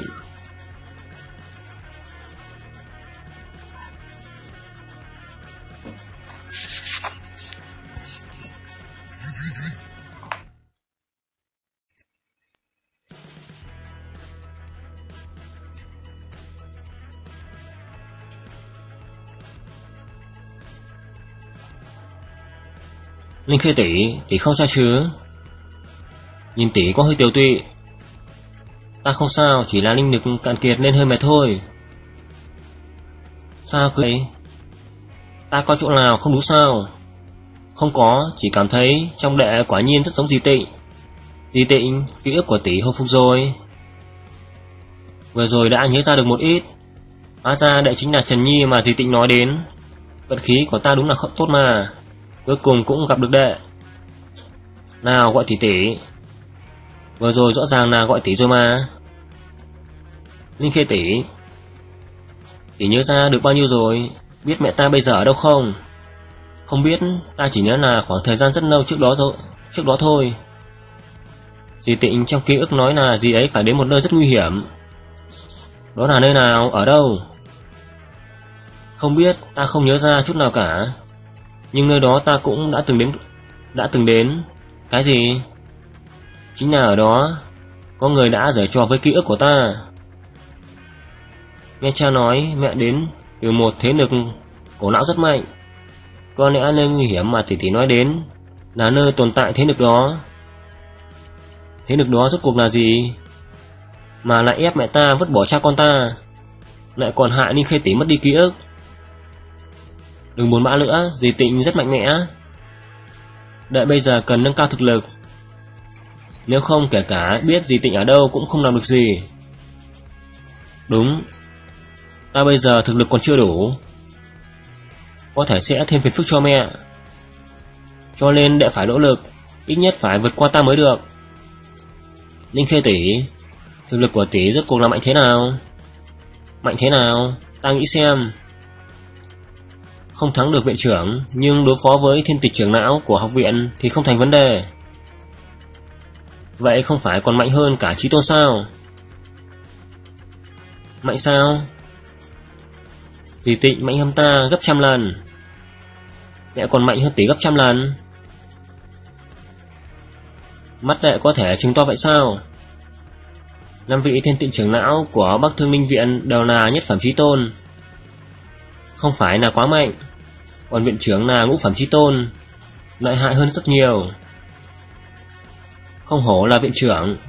Ninh Khê tỷ, tỷ không sao chứ? Nhìn tỷ có hơi tiểu tụy. Ta không sao, chỉ là linh lực cạn kiệt nên hơi mệt thôi. Sao cứ vậy? Ta có chỗ nào không đúng sao? Không có, chỉ cảm thấy trong đệ quả nhiên rất giống Di Tịnh. Di Tịnh, ký ức của tỷ hồi phục rồi. Vừa rồi đã nhớ ra được một ít. Hóa ra đệ chính là Trần Nhi mà Di Tịnh nói đến. Vận khí của ta đúng là không tốt mà. Cuối cùng cũng gặp được đệ. Nào gọi tỷ tỷ. Vừa rồi rõ ràng là gọi tỷ rồi mà. Ninh Khê tỷ, tỷ nhớ ra được bao nhiêu rồi? Biết mẹ ta bây giờ ở đâu không? Không biết, ta chỉ nhớ là khoảng thời gian rất lâu trước đó rồi, trước đó thôi. Di Tịnh trong ký ức nói là dì ấy phải đến một nơi rất nguy hiểm. Đó là nơi nào, ở đâu? Không biết, ta không nhớ ra chút nào cả. Nhưng nơi đó ta cũng đã từng đến. Đã từng đến. Cái gì? Chính là ở đó có người đã giở trò với ký ức của ta. Nghe cha nói mẹ đến từ một thế lực cổ lão rất mạnh. Có lẽ nơi nguy hiểm mà tỷ tỷ nói đến là nơi tồn tại thế lực đó. Thế lực đó rốt cuộc là gì mà lại ép mẹ ta vứt bỏ cha con ta, lại còn hại Ninh Khê tỷ mất đi ký ức? Đừng buồn bã nữa, Di Tịnh rất mạnh mẽ. Đợi bây giờ cần nâng cao thực lực. Nếu không kể cả biết Di Tịnh ở đâu cũng không làm được gì. Đúng, ta bây giờ thực lực còn chưa đủ, có thể sẽ thêm phiền phức cho mẹ. Cho nên đệ phải nỗ lực, ít nhất phải vượt qua ta mới được. Ninh Khê tỷ, thực lực của tỷ rốt cuộc là mạnh thế nào? Mạnh thế nào? Ta nghĩ xem. Không thắng được viện trưởng, nhưng đối phó với thiên tịch trưởng não của học viện thì không thành vấn đề. Vậy không phải còn mạnh hơn cả Chí Tôn sao? Mạnh sao? Di Tịnh mạnh hơn ta gấp trăm lần. Mẹ còn mạnh hơn tỷ gấp trăm lần. Mắt đệ có thể chứng to vậy sao? Năm vị thiên tịnh trưởng não của Bắc Thương Minh Viện đều là nhất phẩm Chí Tôn. không phải là quá mạnh, còn viện trưởng là ngũ phẩm chí tôn, lợi hại hơn rất nhiều. Không hổ là viện trưởng.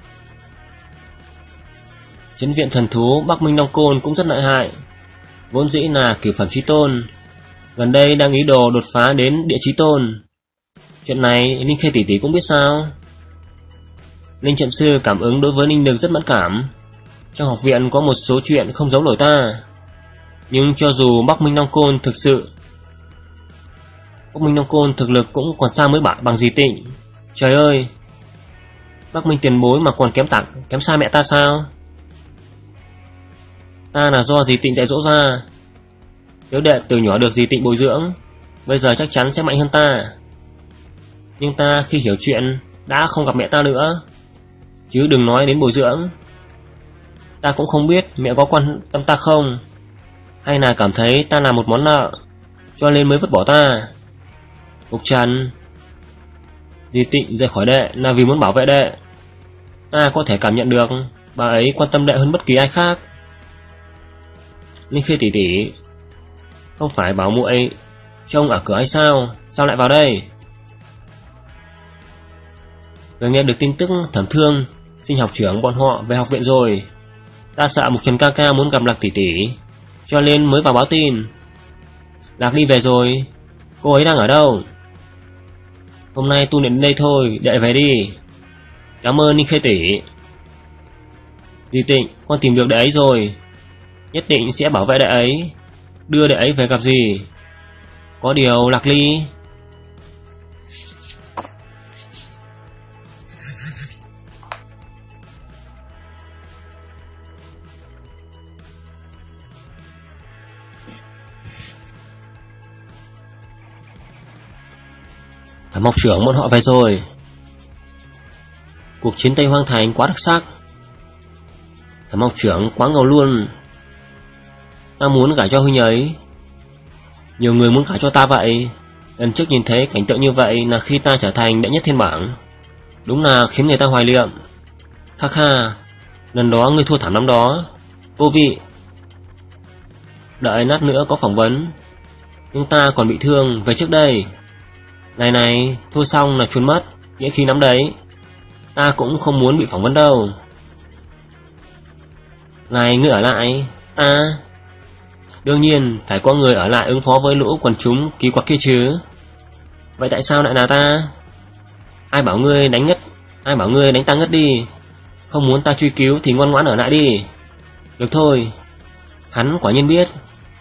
Trấn viện thần thú Bắc Minh Long Côn cũng rất lợi hại, vốn dĩ là cửu phẩm chí tôn, gần đây đang ý đồ đột phá đến địa chí tôn. Chuyện này Linh Khê tỷ tỷ cũng biết sao? Linh trận sư cảm ứng đối với linh lực rất mẫn cảm. Trong học viện có một số chuyện không giấu nổi ta. Nhưng cho dù Bắc Minh Long Côn thực sự Bắc Minh Long Côn thực lực cũng còn xa mới bả bằng Di Tịnh. Trời ơi, Bắc Minh tiền bối mà còn kém tặng kém xa mẹ ta sao? Ta là do Di Tịnh dạy dỗ ra. Nếu đệ từ nhỏ được Di Tịnh bồi dưỡng, bây giờ chắc chắn sẽ mạnh hơn ta. Nhưng ta khi hiểu chuyện đã không gặp mẹ ta nữa, chứ đừng nói đến bồi dưỡng. Ta cũng không biết mẹ có quan tâm ta không, hay là cảm thấy ta là một món nợ, cho nên mới vứt bỏ ta. Mục Trần, Di Tịnh rời khỏi đệ là vì muốn bảo vệ đệ. Ta có thể cảm nhận được bà ấy quan tâm đệ hơn bất kỳ ai khác. Linh Khê tỷ tỷ, không phải bảo muội trông ở cửa hay sao? Sao lại vào đây? Vừa nghe được tin tức Thẩm Thương xin học trưởng bọn họ về học viện rồi. Ta sợ Mục Trần ca ca muốn gặp Lạc tỷ tỷ, cho nên mới vào báo tin. Lạc đi về rồi. Cô ấy đang ở đâu? Hôm nay tu luyện đến đây thôi, đệ về đi. Cảm ơn Ninh Khê tỷ. Di Tịnh, con tìm được đệ ấy rồi, nhất định sẽ bảo vệ đệ ấy, đưa đệ ấy về gặp gì. Có điều Lạc Ly... Thẩm học trưởng bọn họ về rồi. Cuộc chiến Tây Hoang Thành quá đặc sắc. Thẩm học trưởng quá ngầu luôn. Ta muốn gả cho huynh ấy. Nhiều người muốn gả cho ta vậy. Lần trước nhìn thấy cảnh tượng như vậy là khi ta trở thành đệ nhất thiên bảng. Đúng là khiến người ta hoài niệm. Khắc ha, lần đó ngươi thua thảm lắm đó. Vô vị. Đợi lát nữa có phỏng vấn, nhưng ta còn bị thương, về trước đây. Này này, thua xong là trốn mất, nghĩa khi nắm đấy. Ta cũng không muốn bị phỏng vấn đâu. Này, ngươi ở lại. Ta... Đương nhiên, phải có người ở lại ứng phó với lũ quần chúng kỳ quặc kia chứ. Vậy tại sao lại là ta? Ai bảo ngươi đánh ngất Ai bảo ngươi đánh ta ngất đi? Không muốn ta truy cứu thì ngoan ngoãn ở lại đi. Được thôi. Hắn quả nhiên biết.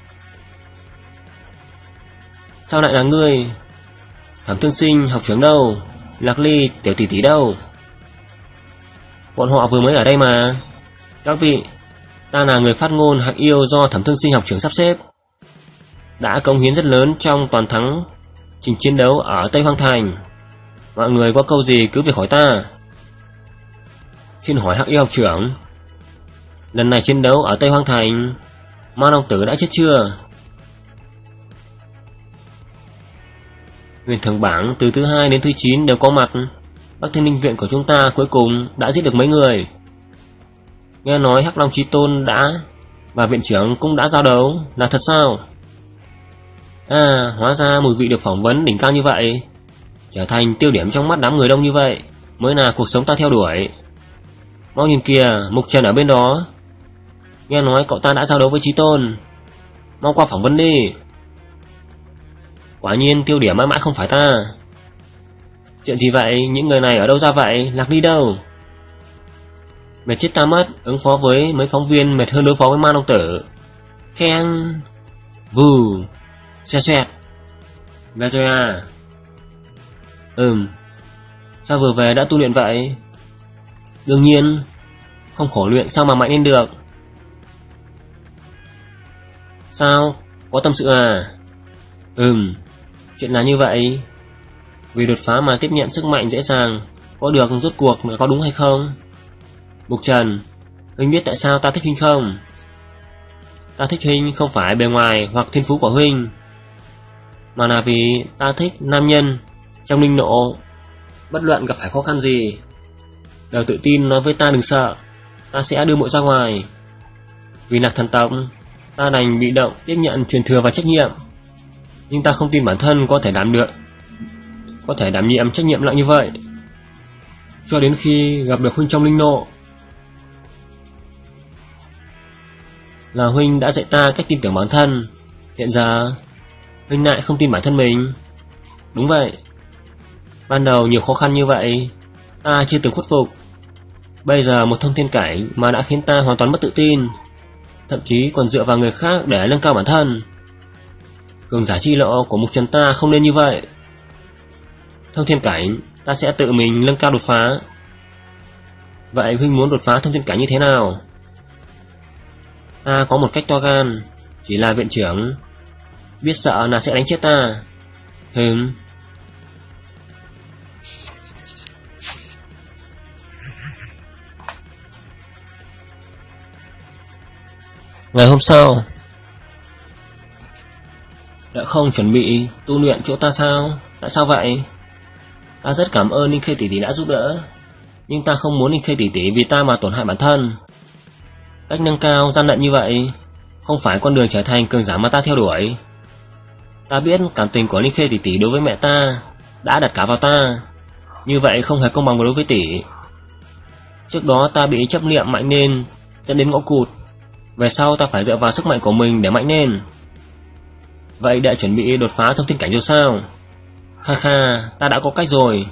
Sao lại là ngươi? Thẩm Thương Sinh học trưởng đâu? Lạc Ly tiểu tỷ tỷ đâu? Bọn họ vừa mới ở đây mà. Các vị, ta là người phát ngôn Hạc Yêu do Thẩm Thương Sinh học trưởng sắp xếp, đã cống hiến rất lớn trong toàn thắng trình chiến đấu ở Tây Hoang Thành. Mọi người có câu gì cứ việc hỏi ta. Xin hỏi Hạc Yêu học trưởng, lần này chiến đấu ở Tây Hoang Thành, Ma Long Tử đã chết chưa? Huyền Thường Bảng từ thứ hai đến thứ chín đều có mặt. Bắc Thiên Linh Viện của chúng ta cuối cùng đã giết được mấy người. Nghe nói Hắc Long Chí Tôn đã và viện trưởng cũng đã giao đấu, là thật sao? À, hóa ra mùi vị được phỏng vấn đỉnh cao như vậy, trở thành tiêu điểm trong mắt đám người đông như vậy, mới là cuộc sống ta theo đuổi. Mau nhìn kìa, Mục Trần ở bên đó. Nghe nói cậu ta đã giao đấu với Chí Tôn. Mau qua phỏng vấn đi. Quả nhiên tiêu điểm mãi mãi không phải ta. Chuyện gì vậy? Những người này ở đâu ra vậy? Lạc đi đâu? Mệt chết ta mất. Ứng phó với mấy phóng viên mệt hơn đối phó với Ma Long Tử. Khen. Vù. Xoẹt xoẹt. Về rồi à? Ừm. Sao vừa về đã tu luyện vậy? Đương nhiên. Không khổ luyện sao mà mạnh lên được. Sao? Có tâm sự à? Ừm. Chuyện là như vậy. Vì đột phá mà tiếp nhận sức mạnh dễ dàng, có được rốt cuộc có đúng hay không? Mục Trần, huynh biết tại sao ta thích huynh không? Ta thích huynh không phải bề ngoài hoặc thiên phú của huynh, mà là vì ta thích nam nhân trong linh nộ, bất luận gặp phải khó khăn gì đều tự tin nói với ta đừng sợ, ta sẽ đưa muội ra ngoài. Vì Lạc thần tộc, Ta đành bị động tiếp nhận truyền thừa và trách nhiệm. Nhưng ta không tin bản thân có thể đảm được Có thể đảm nhiệm trách nhiệm nặng như vậy. Cho đến khi gặp được huynh trong linh nộ. Là huynh đã dạy ta cách tin tưởng bản thân. Hiện giờ huynh lại không tin bản thân mình. Đúng vậy. Ban đầu nhiều khó khăn như vậy ta chưa từng khuất phục. Bây giờ một thông thiên cảnh mà đã khiến ta hoàn toàn mất tự tin, thậm chí còn dựa vào người khác để nâng cao bản thân. Cường giả chi lộ của Mục Trần ta không nên như vậy. Thông thiên cảnh ta sẽ tự mình nâng cao đột phá. Vậy huynh muốn đột phá thông thiên cảnh như thế nào? Ta có một cách to gan. Chỉ là viện trưởng biết sợ là sẽ đánh chết ta. Hừm. Ngày hôm sau, đã không chuẩn bị tu luyện chỗ ta sao? Tại sao vậy? Ta rất cảm ơn Ninh Khê tỷ tỷ đã giúp đỡ, nhưng ta không muốn Ninh Khê tỷ tỷ vì ta mà tổn hại bản thân. Cách nâng cao gian lận như vậy không phải con đường trở thành cường giả mà ta theo đuổi. Ta biết cảm tình của Ninh Khê tỷ tỷ đối với mẹ ta đã đặt cả vào ta, như vậy không hề công bằng đối với tỷ. Trước đó ta bị chấp niệm mạnh nên dẫn đến ngõ cụt. Về sau ta phải dựa vào sức mạnh của mình để mạnh lên. Vậy đã chuẩn bị đột phá thông thiên cảnh rồi sao? Ha ha, ta đã có cách rồi.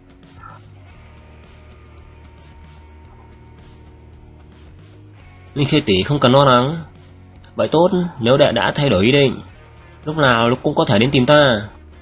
Ninh Khê tỷ không cần lo lắng. Vậy tốt, nếu đệ đã thay đổi ý định, lúc nào lúc cũng có thể đến tìm ta.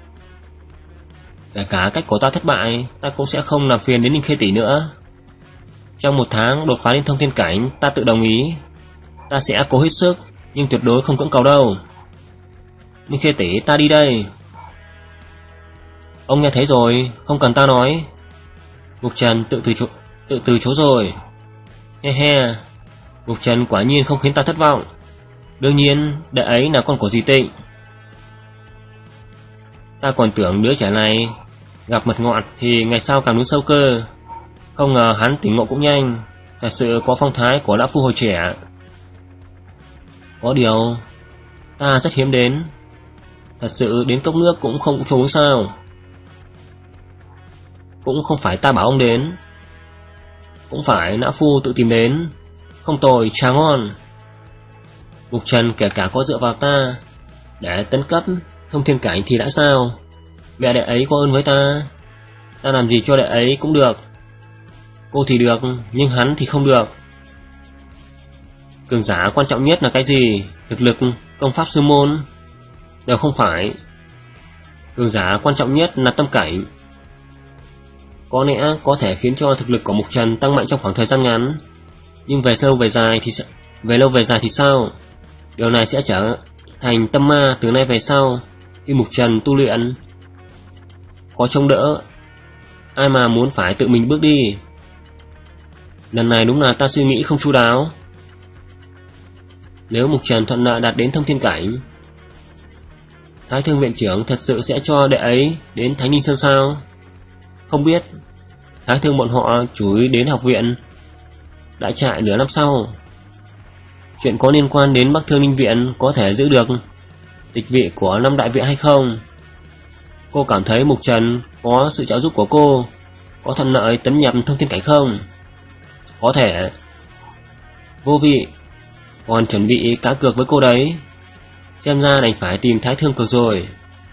Kể cả cách của ta thất bại, ta cũng sẽ không làm phiền đến Ninh Khê tỷ nữa. Trong một tháng đột phá đến thông thiên cảnh, ta tự đồng ý. Ta sẽ cố hết sức, nhưng tuyệt đối không cưỡng cầu đâu. Ninh Khê tỷ, ta đi đây. Ông nghe thấy rồi, không cần ta nói. Mục Trần tự từ chối, tự từ chối rồi. He he. Mục Trần quả nhiên không khiến ta thất vọng. Đương nhiên, đệ ấy là con của dì Tịnh. Ta còn tưởng đứa trẻ này gặp mật ngọt thì ngày sau càng núi sâu cơ. Không ngờ hắn tỉnh ngộ cũng nhanh. Thật sự có phong thái của lão phu hồi trẻ. Có điều ta rất hiếm đến. Thật sự đến cốc nước cũng không cho uống sao? Cũng không phải ta bảo ông đến, cũng phải lão phu tự tìm đến. Không tồi, trà ngon. Mục Trần kể cả có dựa vào ta để tấn cấp thông thiên cảnh thì đã sao? Mẹ đệ ấy có ơn với ta, ta làm gì cho đệ ấy cũng được. Cô thì được, nhưng hắn thì không được. Cường giả quan trọng nhất là cái gì? Thực lực, công pháp sư môn? Đều không phải. Cường giả quan trọng nhất là tâm cảnh. Có lẽ có thể khiến cho thực lực của Mục Trần tăng mạnh trong khoảng thời gian ngắn, nhưng về lâu về dài thì về lâu về dài thì sao? Điều này sẽ trở thành tâm ma từ nay về sau. Khi Mục Trần tu luyện có trông đỡ, ai mà muốn phải tự mình bước đi. Lần này đúng là ta suy nghĩ không chu đáo. Nếu Mục Trần thuận lợi đạt đến thông thiên cảnh, Thái Thương viện trưởng thật sự sẽ cho đệ ấy đến Thánh Ninh Sơn sao? Không biết. Thái Thương bọn họ chú ý đến học viện đại trại nửa năm sau. Chuyện có liên quan đến Bắc Thương Ninh viện có thể giữ được tịch vị của năm đại viện hay không? Cô cảm thấy Mục Trần có sự trợ giúp của cô có thuận lợi tấn nhập thông thiên cảnh không? Có thể. Vô vị, còn chuẩn bị cá cược với cô đấy. Xem ra đành phải tìm Thái Thương cược rồi.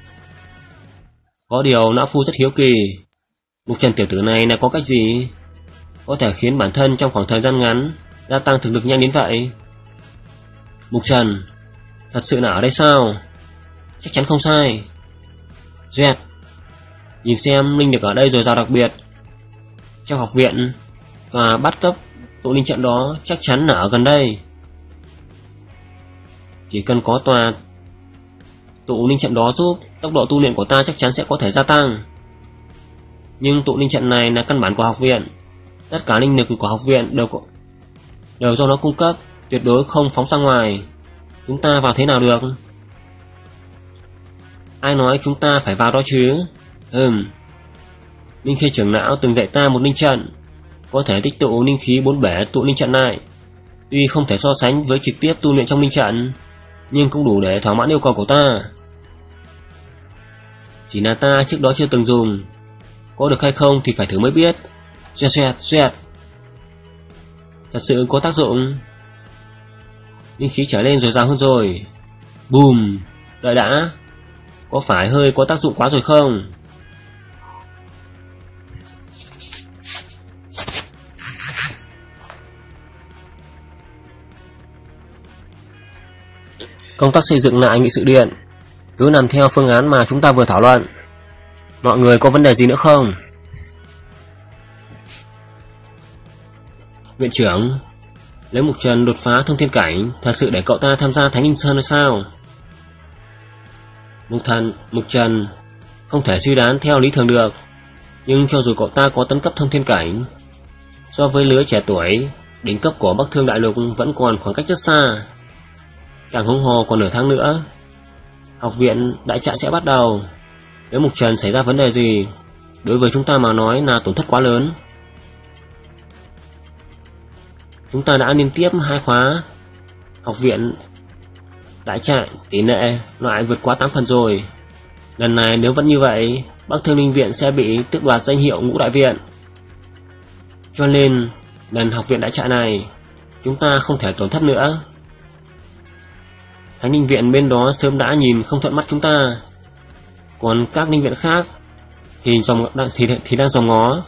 Có điều lão phu rất hiếu kỳ, Mục Trần tiểu tử này là có cách gì có thể khiến bản thân trong khoảng thời gian ngắn gia tăng thực lực nhanh đến vậy? Mục Trần thật sự là ở đây sao? Chắc chắn không sai. Duyệt, nhìn xem linh lực ở đây dồi dào đặc biệt. Trong học viện, tòa bắt cấp tụ linh trận đó chắc chắn là ở gần đây. Chỉ cần có tòa tụ linh trận đó giúp, tốc độ tu luyện của ta chắc chắn sẽ có thể gia tăng. Nhưng tụ linh trận này là căn bản của học viện. Tất cả linh lực của học viện đều có, đều do nó cung cấp, tuyệt đối không phóng ra ngoài. Chúng ta vào thế nào được? Ai nói chúng ta phải vào đó chứ? Ừm, Ninh Khê trưởng lão từng dạy ta một linh trận, có thể tích tụ linh khí bốn bể tụ linh trận lại. Tuy không thể so sánh với trực tiếp tu luyện trong linh trận, nhưng cũng đủ để thỏa mãn yêu cầu của ta. Chỉ là ta trước đó chưa từng dùng, có được hay không thì phải thử mới biết. Xoẹt xoẹt xoẹt. Thật sự có tác dụng. Linh khí trở lên dồi dào hơn rồi. Bùm. Đợi đã, có phải hơi có tác dụng quá rồi không? Công tác xây dựng lại nghị sự điện cứ làm theo phương án mà chúng ta vừa thảo luận. Mọi người có vấn đề gì nữa không? Viện trưởng, lấy Mục Trần đột phá thông thiên cảnh thật sự để cậu ta tham gia Thánh Linh Sơn hay sao? Mục Thần, Mục Trần không thể suy đoán theo lý thường được, nhưng cho dù cậu ta có tấn cấp thông thiên cảnh, so với lứa trẻ tuổi đỉnh cấp của Bắc Thương Đại Lục vẫn còn khoảng cách rất xa. Càng huống hồ còn nửa tháng nữa, học viện đại trại sẽ bắt đầu. Nếu Mục Trần xảy ra vấn đề gì, đối với chúng ta mà nói là tổn thất quá lớn. Chúng ta đã liên tiếp hai khóa học viện đại trại tỷ lệ loại vượt quá tám phần rồi. Lần này nếu vẫn như vậy, Bắc Thương Linh Viện sẽ bị tước đoạt danh hiệu Ngũ Đại Viện. Cho nên lần học viện đại trại này chúng ta không thể tổn thất nữa. Thánh Linh Viện bên đó sớm đã nhìn không thuận mắt chúng ta, còn các linh viện khác thì dòng thì, thì đang dòm ngó.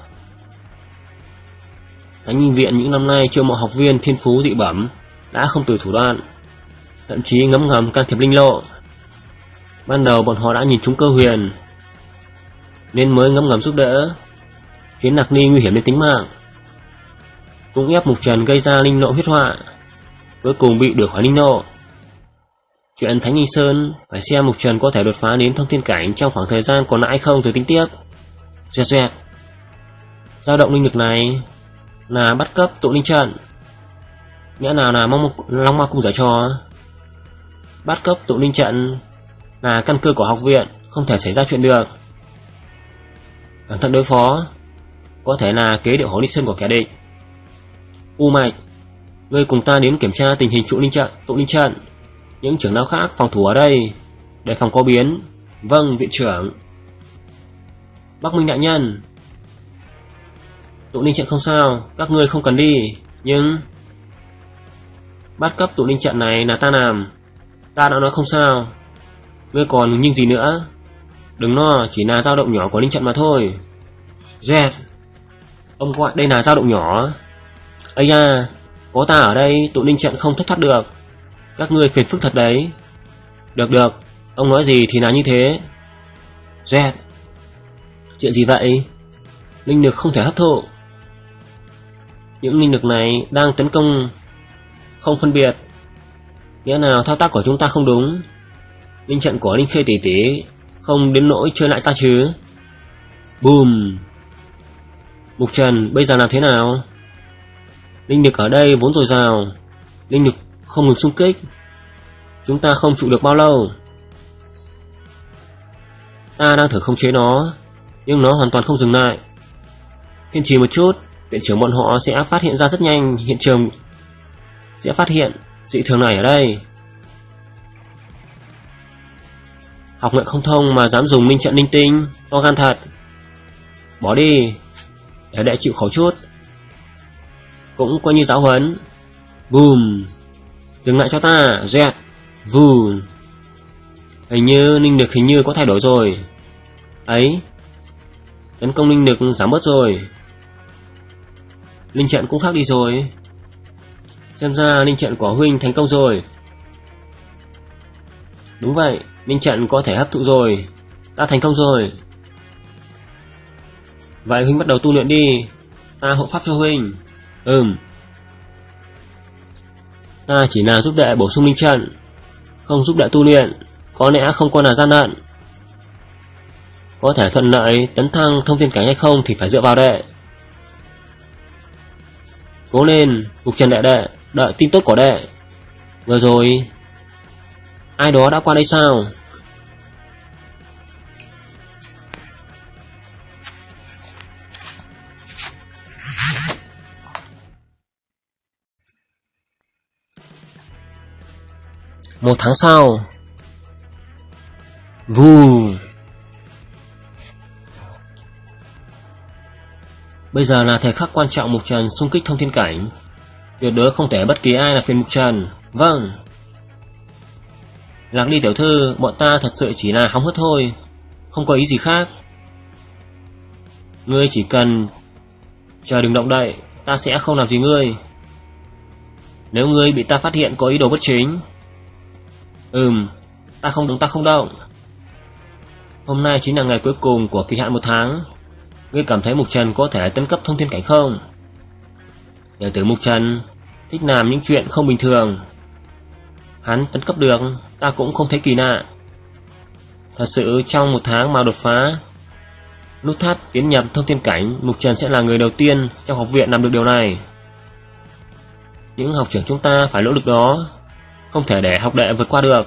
Thánh Linh Viện những năm nay chiêu mộ học viên thiên phú dị bẩm đã không từ thủ đoạn, thậm chí ngấm ngầm can thiệp linh lộ. Ban đầu bọn họ đã nhìn trúng cơ huyền nên mới ngấm ngầm giúp đỡ, khiến Lạc Ni nguy hiểm đến tính mạng, cũng ép Mục Trần gây ra linh nộ huyết họa, cuối cùng bị đuổi khỏi linh nộ. Chuyện Thánh Linh Sơn phải xem Mục Trần có thể đột phá đến thông thiên cảnh trong khoảng thời gian còn lại hay không rồi tính tiếp. Xoẹt xoẹt. Dao động linh lực này là bắt cấp tụ linh trận, nghĩa nào là mong Long Ma Cung giở trò. Bắt cấp tụ linh trận là căn cơ của học viện, không thể xảy ra chuyện được. Cẩn thận đối phó, có thể là kế điệu Hổ Linh Sơn của kẻ địch. U Mạch, ngươi cùng ta đến kiểm tra tình hình trụ linh trận, tụ linh trận. Những trưởng lão khác phòng thủ ở đây, để phòng có biến. Vâng, viện trưởng. Bắc Minh đại nhân, tụ linh trận không sao, các ngươi không cần đi, nhưng bắt cấp tụ linh trận này là ta làm. Ta đã nói không sao, ngươi còn nhưng gì nữa. Đừng lo, chỉ là dao động nhỏ của linh trận mà thôi. Jet, ông gọi đây là dao động nhỏ. Ây da, có ta ở đây tụ linh trận không thất thoát được, các ngươi phiền phức thật đấy. Được được, ông nói gì thì là như thế. Jet, chuyện gì vậy? Linh lực không thể hấp thụ. Những linh lực này đang tấn công không phân biệt, nghĩa nào thao tác của chúng ta không đúng. Linh trận của Linh Khê tỷ tỷ không đến nỗi chơi lại ta chứ. Boom. Mục Trần bây giờ làm thế nào? Linh lực ở đây vốn dồi dào, linh lực không ngừng xung kích, chúng ta không trụ được bao lâu. Ta đang thử khống chế nó, nhưng nó hoàn toàn không dừng lại. Kiên trì một chút, viện trưởng bọn họ sẽ phát hiện ra rất nhanh hiện trường, sẽ phát hiện dị thường này ở đây. Học nghệ không thông mà dám dùng linh trận linh tinh, to gan thật. Bỏ đi, để đệ chịu khổ chút, cũng coi như giáo huấn. Boom. Dừng lại cho ta. Jet. Vù. Hình như linh lực hình như có thay đổi rồi. Ấy, tấn công linh lực giảm bớt rồi, linh trận cũng khác đi rồi. Xem ra linh trận của huynh thành công rồi. Đúng vậy, linh trận có thể hấp thụ rồi, ta thành công rồi. Vậy huynh bắt đầu tu luyện đi, ta hộ pháp cho huynh. Ừm. Ta chỉ là giúp đệ bổ sung linh trận, không giúp đệ tu luyện, có lẽ không còn là gian lận. Có thể thuận lợi tấn thăng thông thiên cảnh hay không thì phải dựa vào đệ. Cố lên, Mục Trần đệ đệ, đợi tin tốt của đệ. Vừa rồi ai đó đã qua đây sao? Một tháng sau. Vù. Bây giờ là thời khắc quan trọng Mục Trần xung kích thông thiên cảnh. Tuyệt đối không thể bất kỳ ai là phiền Mục Trần. Vâng. Lạc Ly tiểu thư, bọn ta thật sự chỉ là hóng hớt thôi, không có ý gì khác. Ngươi chỉ cần chờ đừng động đậy, ta sẽ không làm gì ngươi. Nếu ngươi bị ta phát hiện có ý đồ bất chính. Ừm, ta không động ta không động. Hôm nay chính là ngày cuối cùng của kỳ hạn một tháng. Ngươi cảm thấy Mục Trần có thể tấn cấp thông thiên cảnh không? Đệ tử Mục Trần thích làm những chuyện không bình thường. Hắn tấn cấp được, ta cũng không thấy kỳ lạ. Thật sự trong một tháng mà đột phá nút thắt tiến nhập thông thiên cảnh, Mục Trần sẽ là người đầu tiên trong học viện làm được điều này. Những học trưởng chúng ta phải nỗ lực đó, không thể để học đệ vượt qua được.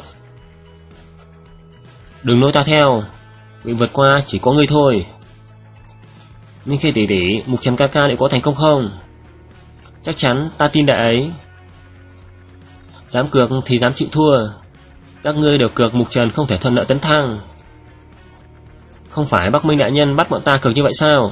Đừng lôi ta theo, bị vượt qua chỉ có ngươi thôi. Nhưng khi tỷ tỷ, Mục Trần ca ca liệu có thành công không? Chắc chắn ta tin đệ ấy. Dám cược thì dám chịu thua. Các ngươi đều cược Mục Trần không thể thuận lợi tấn thăng. Không phải Bắc Minh đại nhân bắt bọn ta cược như vậy sao?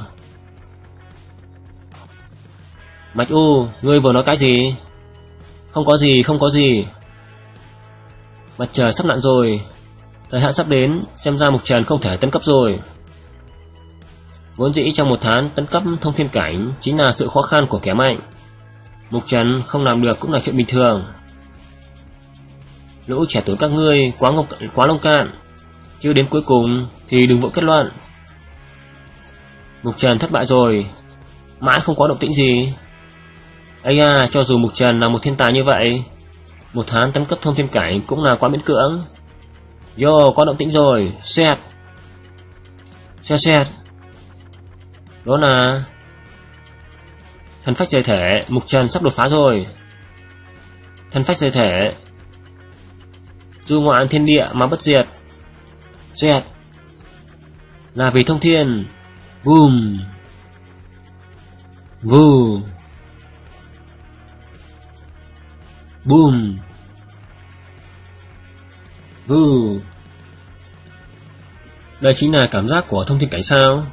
Mạch U, ngươi vừa nói cái gì? Không có gì, không có gì. Mặt trời sắp lặn rồi, thời hạn sắp đến, xem ra Mục Trần không thể tấn cấp rồi. Vốn dĩ trong một tháng tấn cấp thông thiên cảnh chính là sự khó khăn của kẻ mạnh. Mục Trần không làm được cũng là chuyện bình thường. Lũ trẻ tuổi các ngươi quá ngốc quá lông cạn, chứ đến cuối cùng thì đừng vội kết luận. Mục Trần thất bại rồi, mãi không có động tĩnh gì. Ây à, cho dù Mục Trần là một thiên tài như vậy, một tháng tấn cấp thông thiên cảnh cũng là quá miễn cưỡng. Yo, có động tĩnh rồi, xẹt. Xẹt xẹt. Đó là thần phách rời thể, Mục Trần sắp đột phá rồi. Thần phách rời thể, du ngoạn thiên địa mà bất diệt. Xẹt. Là vì thông thiên. Boom. Vù. Boom. Vù. Đây chính là cảm giác của thông thiên cảnh sao?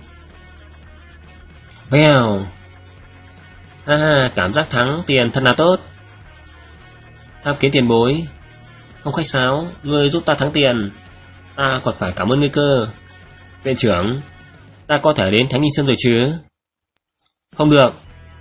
Vèo. Ha ha, cảm giác thắng tiền thật là tốt. Tham kiến tiền bối. Không khách sáo, ngươi giúp ta thắng tiền, ta còn phải cảm ơn ngươi cơ. Viện trưởng, ta có thể đến Thánh Ninh Sơn rồi chứ? Không được.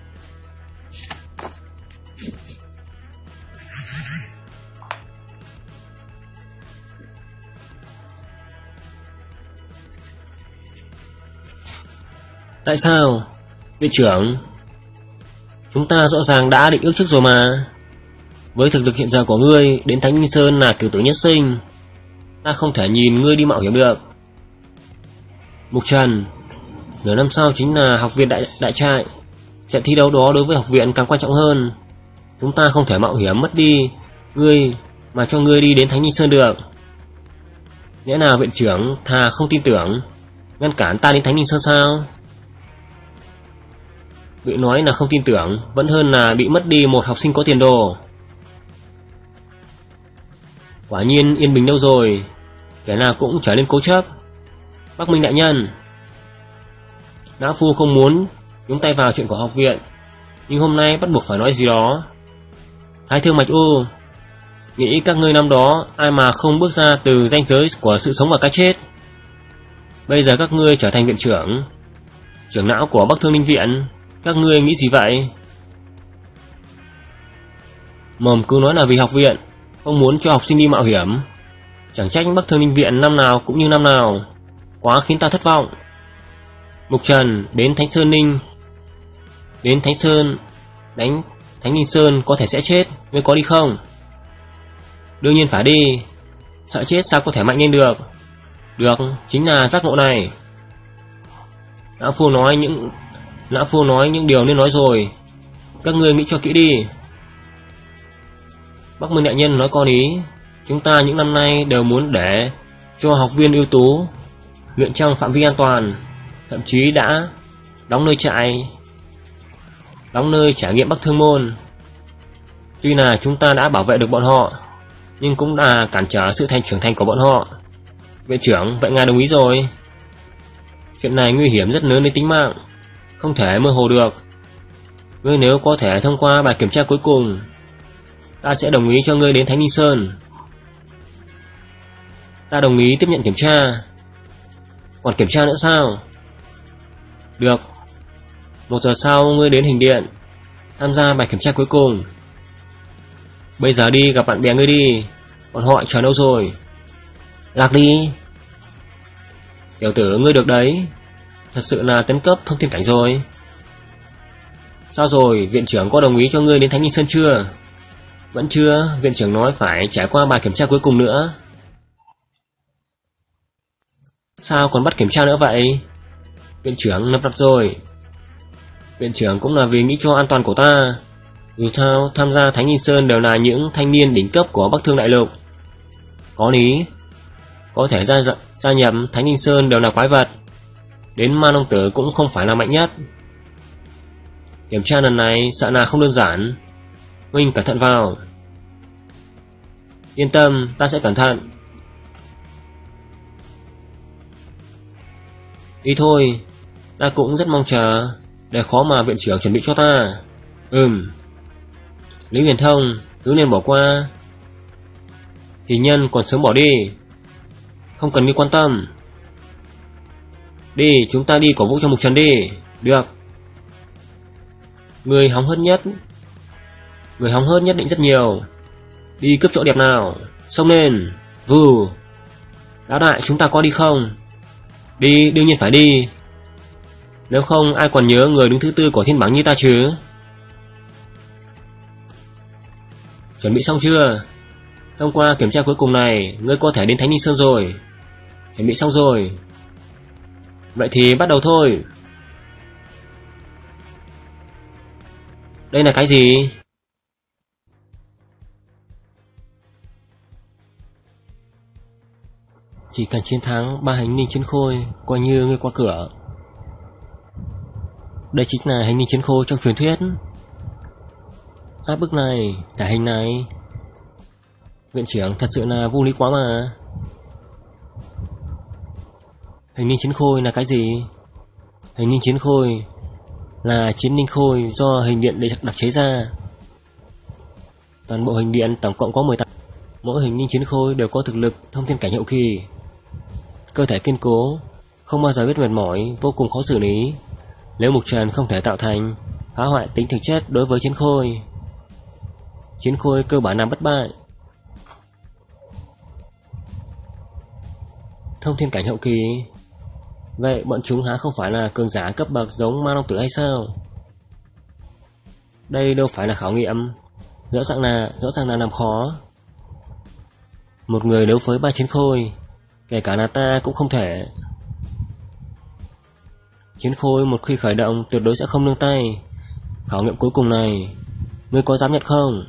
Tại sao? Viện trưởng, chúng ta rõ ràng đã định ước trước rồi mà. Với thực lực hiện giờ của ngươi, đến Thánh Ninh Sơn là cửu tử nhất sinh, ta không thể nhìn ngươi đi mạo hiểm được. Mục Trần, nửa năm sau chính là học viện đại, đại trại. Trận thi đấu đó đối với học viện càng quan trọng hơn. Chúng ta không thể mạo hiểm mất đi ngươi mà cho ngươi đi đến Thánh Ninh Sơn được. Nghĩa nào viện trưởng thà không tin tưởng, ngăn cản ta đến Thánh Ninh Sơn sao? Bị nói là không tin tưởng vẫn hơn là bị mất đi một học sinh có tiền đồ. Quả nhiên yên bình đâu rồi, kẻ nào cũng trở nên cố chấp. Bắc Minh đại nhân, lão phu không muốn nhúng tay vào chuyện của học viện, nhưng hôm nay bắt buộc phải nói gì đó. Thái Thương Mạch U, nghĩ các ngươi năm đó ai mà không bước ra từ ranh giới của sự sống và cái chết. Bây giờ các ngươi trở thành viện trưởng, trưởng lão của Bắc Thương Ninh Viện, các ngươi nghĩ gì vậy? Mồm cứ nói là vì học viện, không muốn cho học sinh đi mạo hiểm. Chẳng trách Bắc Thương Ninh Viện năm nào cũng như năm nào, quá khiến ta thất vọng. Mục Trần, đến Thánh Sơn Ninh, đến Thánh Sơn đánh Thánh Ninh Sơn có thể sẽ chết, ngươi có đi không? Đương nhiên phải đi, sợ chết sao có thể mạnh lên được. Được, chính là giác ngộ này. Lão phu nói những Lão phu nói những điều nên nói rồi, các ngươi nghĩ cho kỹ đi. Bắc Minh đại nhân nói con ý, chúng ta những năm nay đều muốn để cho học viên ưu tú luyện trong phạm vi an toàn, thậm chí đã đóng nơi trại, đóng nơi trải nghiệm Bắc Thương Môn. Tuy là chúng ta đã bảo vệ được bọn họ, nhưng cũng là cản trở sự thành trưởng thành của bọn họ. Viện trưởng, vậy ngài đồng ý rồi? Chuyện này nguy hiểm rất lớn đến tính mạng, không thể mơ hồ được. Ngươi nếu có thể thông qua bài kiểm tra cuối cùng, ta sẽ đồng ý cho ngươi đến Thánh Linh Sơn. Ta đồng ý tiếp nhận kiểm tra. Còn kiểm tra nữa sao? Được. Một giờ sau ngươi đến hình điện, tham gia bài kiểm tra cuối cùng. Bây giờ đi gặp bạn bè ngươi đi, bọn họ chờ đâu rồi. Lạc đi. Tiểu tử, ngươi được đấy, thật sự là tấn cấp thông thiên cảnh rồi. Sao rồi, viện trưởng có đồng ý cho ngươi đến Thánh Linh Sơn chưa? Vẫn chưa, viện trưởng nói phải trải qua bài kiểm tra cuối cùng nữa. Sao còn bắt kiểm tra nữa vậy? Viện trưởng lặp đặt rồi. Viện trưởng cũng là vì nghĩ cho an toàn của ta. Dù sao, tham gia Thánh Linh Sơn đều là những thanh niên đỉnh cấp của Bắc Thương Đại Lục. Có lý. Có thể gia, gia nhập Thánh Linh Sơn đều là quái vật. Đến Ma Long Tử cũng không phải là mạnh nhất. Kiểm tra lần này sợ là không đơn giản. Huynh cẩn thận vào. Yên tâm, ta sẽ cẩn thận. Đi thôi, ta cũng rất mong chờ. Để khó mà viện trưởng chuẩn bị cho ta. Ừm. Lý Huyền Thông, cứ nên bỏ qua. Thì nhân còn sớm bỏ đi. Không cần ngươi quan tâm. Đi, chúng ta đi cổ vũ cho Mục Trần đi. Được. Người hóng hớt nhất. Người hóng hớt nhất định rất nhiều. Đi cướp chỗ đẹp nào. Xông lên. Vù. Lão đại, chúng ta có đi không? Đi, đương nhiên phải đi. Nếu không ai còn nhớ người đứng thứ tư của thiên bảng như ta chứ. Chuẩn bị xong chưa? Thông qua kiểm tra cuối cùng này, ngươi có thể đến Thánh Linh Sơn rồi. Chuẩn bị xong rồi. Vậy thì bắt đầu thôi. Đây là cái gì? Chỉ cần chiến thắng ba hành linh chiến khôi, coi như ngươi qua cửa. Đây chính là hành linh chiến khôi trong truyền thuyết. Áp bức này, tả hình này. Viện trưởng thật sự là vô lý quá mà. Hành linh chiến khôi là cái gì? Hành linh chiến khôi là chiến linh khôi do hình điện đặc chế ra. Toàn bộ hình điện tổng cộng có mười tám. Mỗi hình linh chiến khôi đều có thực lực thông thiên cảnh hậu kỳ. Cơ thể kiên cố, không bao giờ biết mệt mỏi, vô cùng khó xử lý. Nếu Mục Trần không thể tạo thành, phá hoại tính thực chất đối với chiến khôi. Chiến khôi cơ bản là bất bại. Thông thiên cảnh hậu kỳ. Vậy bọn chúng há không phải là cường giả cấp bậc giống Ma Long Tử hay sao? Đây đâu phải là khảo nghiệm. Rõ ràng là Rõ ràng là làm khó. Một người đấu với ba chiến khôi, kể cả là ta cũng không thể. Chiến khôi một khi khởi động tuyệt đối sẽ không nương tay. Khảo nghiệm cuối cùng này, ngươi có dám nhận không?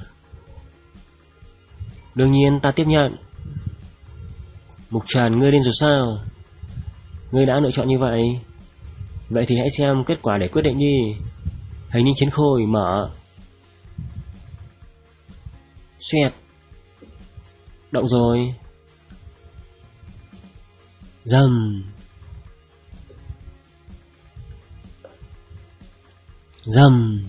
Đương nhiên ta tiếp nhận. Mục Trần, ngươi điên rồi sao? Ngươi đã lựa chọn như vậy, vậy thì hãy xem kết quả để quyết định đi. Hình như chiến khôi mở. Xoẹt. Động rồi. Dầm. Dầm.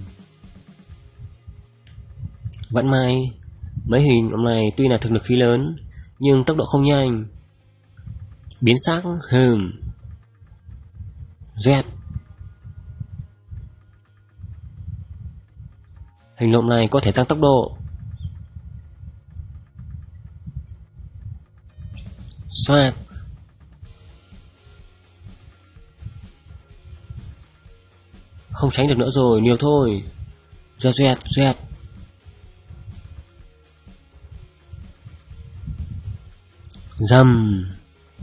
Vẫn may, mấy hình này tuy là thực lực khí lớn, nhưng tốc độ không nhanh. Biến sắc. Hừm. Dẹt. Hình lộn này có thể tăng tốc độ. Xoạt. Không tránh được nữa rồi, nhiều thôi. Dẹt dẹt dẹt. Dầm.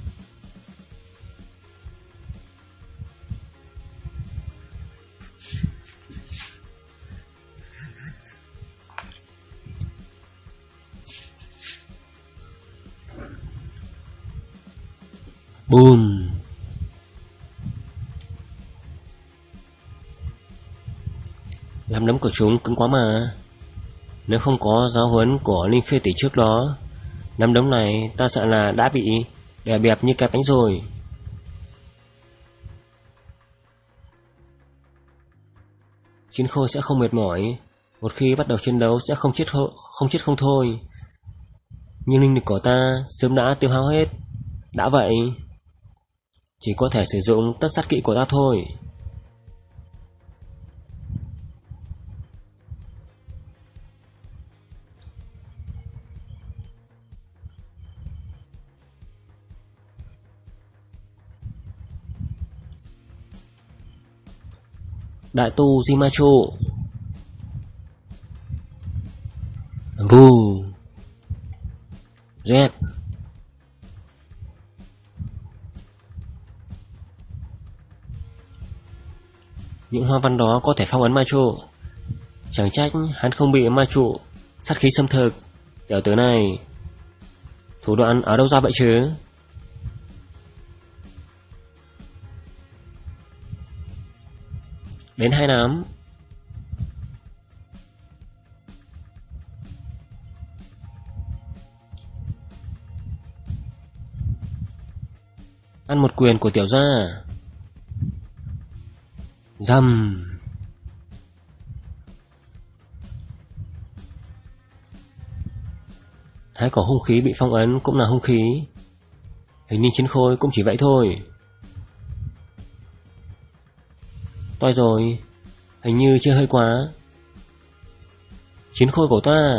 Boom. Nắm đấm của chúng cứng quá mà. Nếu không có giáo huấn của Linh Khê tỷ trước đó, Nắm đấm này ta sợ là đã bị đè bẹp như cái bánh rồi. Chiến khôi sẽ không mệt mỏi, một khi bắt đầu chiến đấu sẽ không chết không chết không thôi. Nhưng linh lực của ta sớm đã tiêu hao hết. Đã vậy, chỉ có thể sử dụng tất sát kỹ của ta thôi. Đại tu Shimacho. Vù. Jet. Những hoa văn đó có thể phong ấn ma trụ. Chẳng trách hắn không bị ma trụ sát khí xâm thực. Tiểu tử này thủ đoạn ở đâu ra vậy chứ? Đến hai nắm. Ăn một quyền của tiểu gia. Dầm. Thái cổ hung khí bị phong ấn cũng là hung khí. Hình như chiến khôi cũng chỉ vậy thôi. Toi rồi, hình như chưa hơi quá. Chiến khôi của ta.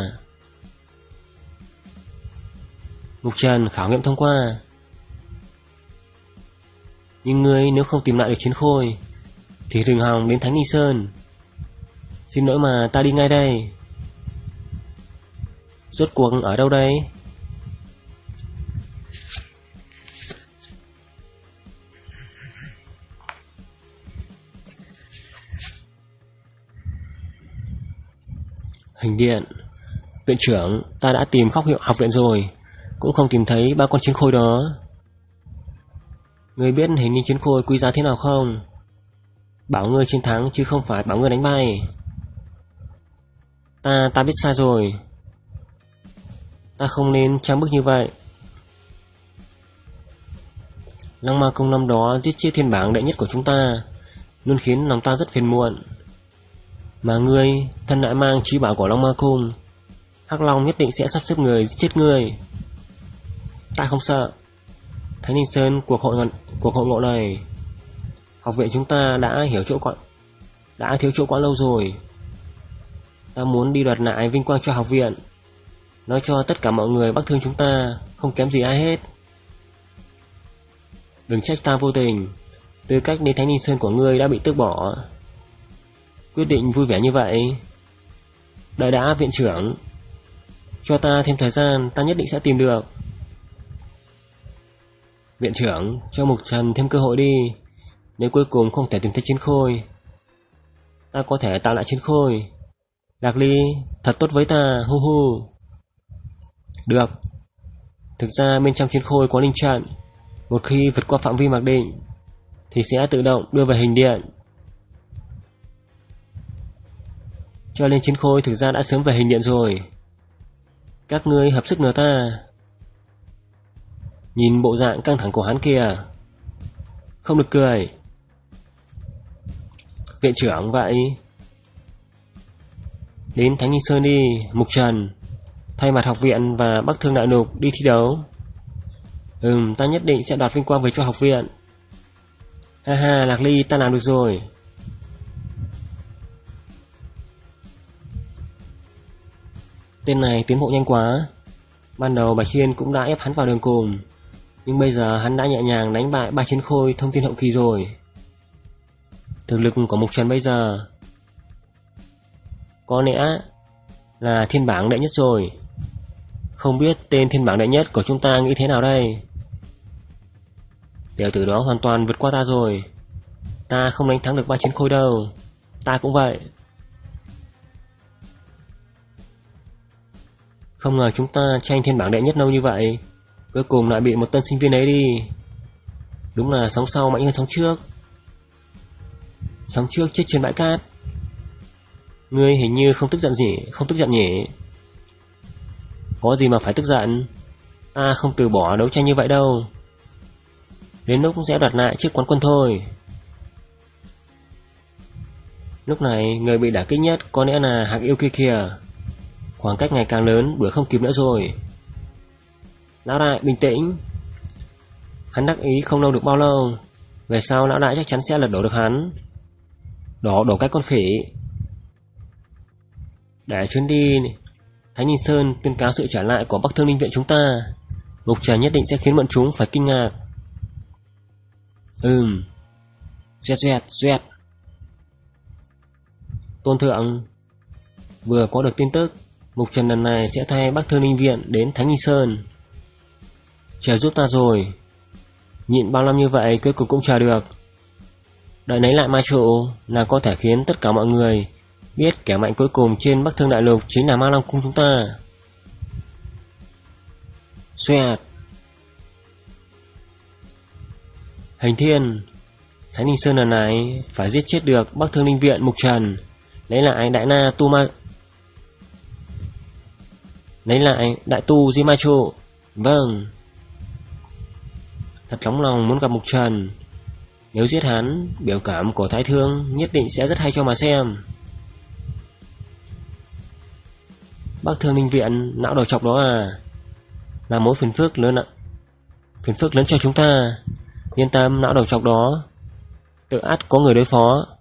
Mục Trần khảo nghiệm thông qua. Nhưng ngươi nếu không tìm lại được chiến khôi thì đừng hòng đến Thánh Ninh Sơn. Xin lỗi mà ta đi ngay đây. Rốt cuộc ở đâu đây? Hình điện. Viện trưởng, ta đã tìm khắp hiệu học viện rồi, cũng không tìm thấy ba con chiến khôi đó. Ngươi biết hình như chiến khôi quý giá thế nào không? Bảo ngươi chiến thắng chứ không phải bảo ngươi đánh bay. Ta, ta biết sai rồi. Ta không nên trang bức như vậy. Lăng Ma Công năm đó giết chết thiên bảng đệ nhất của chúng ta, luôn khiến lòng ta rất phiền muộn. Mà ngươi, thân lại mang trí bảo của Long Ma Cung, Hắc Long nhất định sẽ sắp xếp người giết chết ngươi. Ta không sợ. Thánh Ninh Sơn cuộc hội cuộc hội ngộ này, học viện chúng ta đã hiểu chỗ quá, đã thiếu chỗ quá lâu rồi. Ta muốn đi đoạt lại vinh quang cho học viện, nói cho tất cả mọi người Bắc Thương chúng ta không kém gì ai hết. Đừng trách ta vô tình. Tư cách đến Thánh Ninh Sơn của ngươi đã bị tước bỏ. Quyết định vui vẻ như vậy. Đợi đã, viện trưởng. Cho ta thêm thời gian, ta nhất định sẽ tìm được. Viện trưởng, cho Mục Trần thêm cơ hội đi. Nếu cuối cùng không thể tìm thấy chiến khôi, ta có thể tạo lại chiến khôi. Lạc Ly thật tốt với ta, hu hu. Được. Thực ra bên trong chiến khôi có linh trận, một khi vượt qua phạm vi mặc định thì sẽ tự động đưa về hình điện. Cho nên chiến khôi thực ra đã sớm về hình điện rồi. Các ngươi hợp sức nữa ta. Nhìn bộ dạng căng thẳng của hắn kìa. Không được cười. Viện trưởng vậy. Đến Thánh Ninh Sơn đi, Mục Trần. Thay mặt học viện và Bắc Thương Đại Lục đi thi đấu. Ừm, ta nhất định sẽ đoạt vinh quang về cho học viện. Ha ha, Lạc Ly, ta làm được rồi. Tên này tiến bộ nhanh quá. Ban đầu Bạch Hiên cũng đã ép hắn vào đường cùng, nhưng bây giờ hắn đã nhẹ nhàng đánh bại ba chiến khôi thông thiên hậu kỳ rồi. Thực lực của Mục Trần bây giờ có lẽ là thiên bảng đệ nhất rồi. Không biết tên thiên bảng đệ nhất của chúng ta nghĩ thế nào đây? Tiểu tử đó hoàn toàn vượt qua ta rồi. Ta không đánh thắng được ba chiến khôi đâu. Ta cũng vậy. Không ngờ chúng ta tranh thiên bảng đệ nhất lâu như vậy, cuối cùng lại bị một tân sinh viên ấy đi. Đúng là sóng sau mạnh hơn sóng trước. Sóng trước chết trên bãi cát. Ngươi hình như không tức giận gì, không tức giận nhỉ? Có gì mà phải tức giận? Ta không từ bỏ đấu tranh như vậy đâu. Đến lúc sẽ đoạt lại chiếc quán quân thôi. Lúc này người bị đả kích nhất có lẽ là Hạc Yêu kia kìa. Khoảng cách ngày càng lớn, đuổi không kịp nữa rồi. Lão đại bình tĩnh. Hắn đắc ý không lâu được bao lâu. Về sau lão đại chắc chắn sẽ lật đổ được hắn. Đổ đổ cái con khỉ. Để chuyến đi Thánh Ninh Sơn tuyên cáo sự trở lại của Bắc Thương Ninh Viện chúng ta, Mục Trần nhất định sẽ khiến bọn chúng phải kinh ngạc. Ừm. Duet duet duet. Tôn thượng, vừa có được tin tức Mục Trần lần này sẽ thay Bắc Thương Ninh Viện đến Thánh Ninh Sơn. Chờ giúp ta rồi. Nhịn bao năm như vậy cuối cùng cũng chờ được. Đợi lấy lại ma trụ là có thể khiến tất cả mọi người biết kẻ mạnh cuối cùng trên Bắc Thương Đại Lục chính là Ma Long Cung chúng ta. Xoẹt. Hình Thiên, Thánh Ninh Sơn lần này phải giết chết được Bắc Thương Ninh Viện Mục Trần, lấy lại Đại Na Tu Ma, lấy lại Đại Tu Di Ma Trụ. Vâng. Thật nóng lòng muốn gặp Mục Trần. Nếu giết hắn, biểu cảm của Thái Thương nhất định sẽ rất hay cho mà xem. Bắc Thương Ninh Viện não đầu chọc đó à, là mối phiền phức lớn ạ. Phiền phức lớn cho chúng ta. Yên tâm, não đầu chọc đó tự ắt có người đối phó.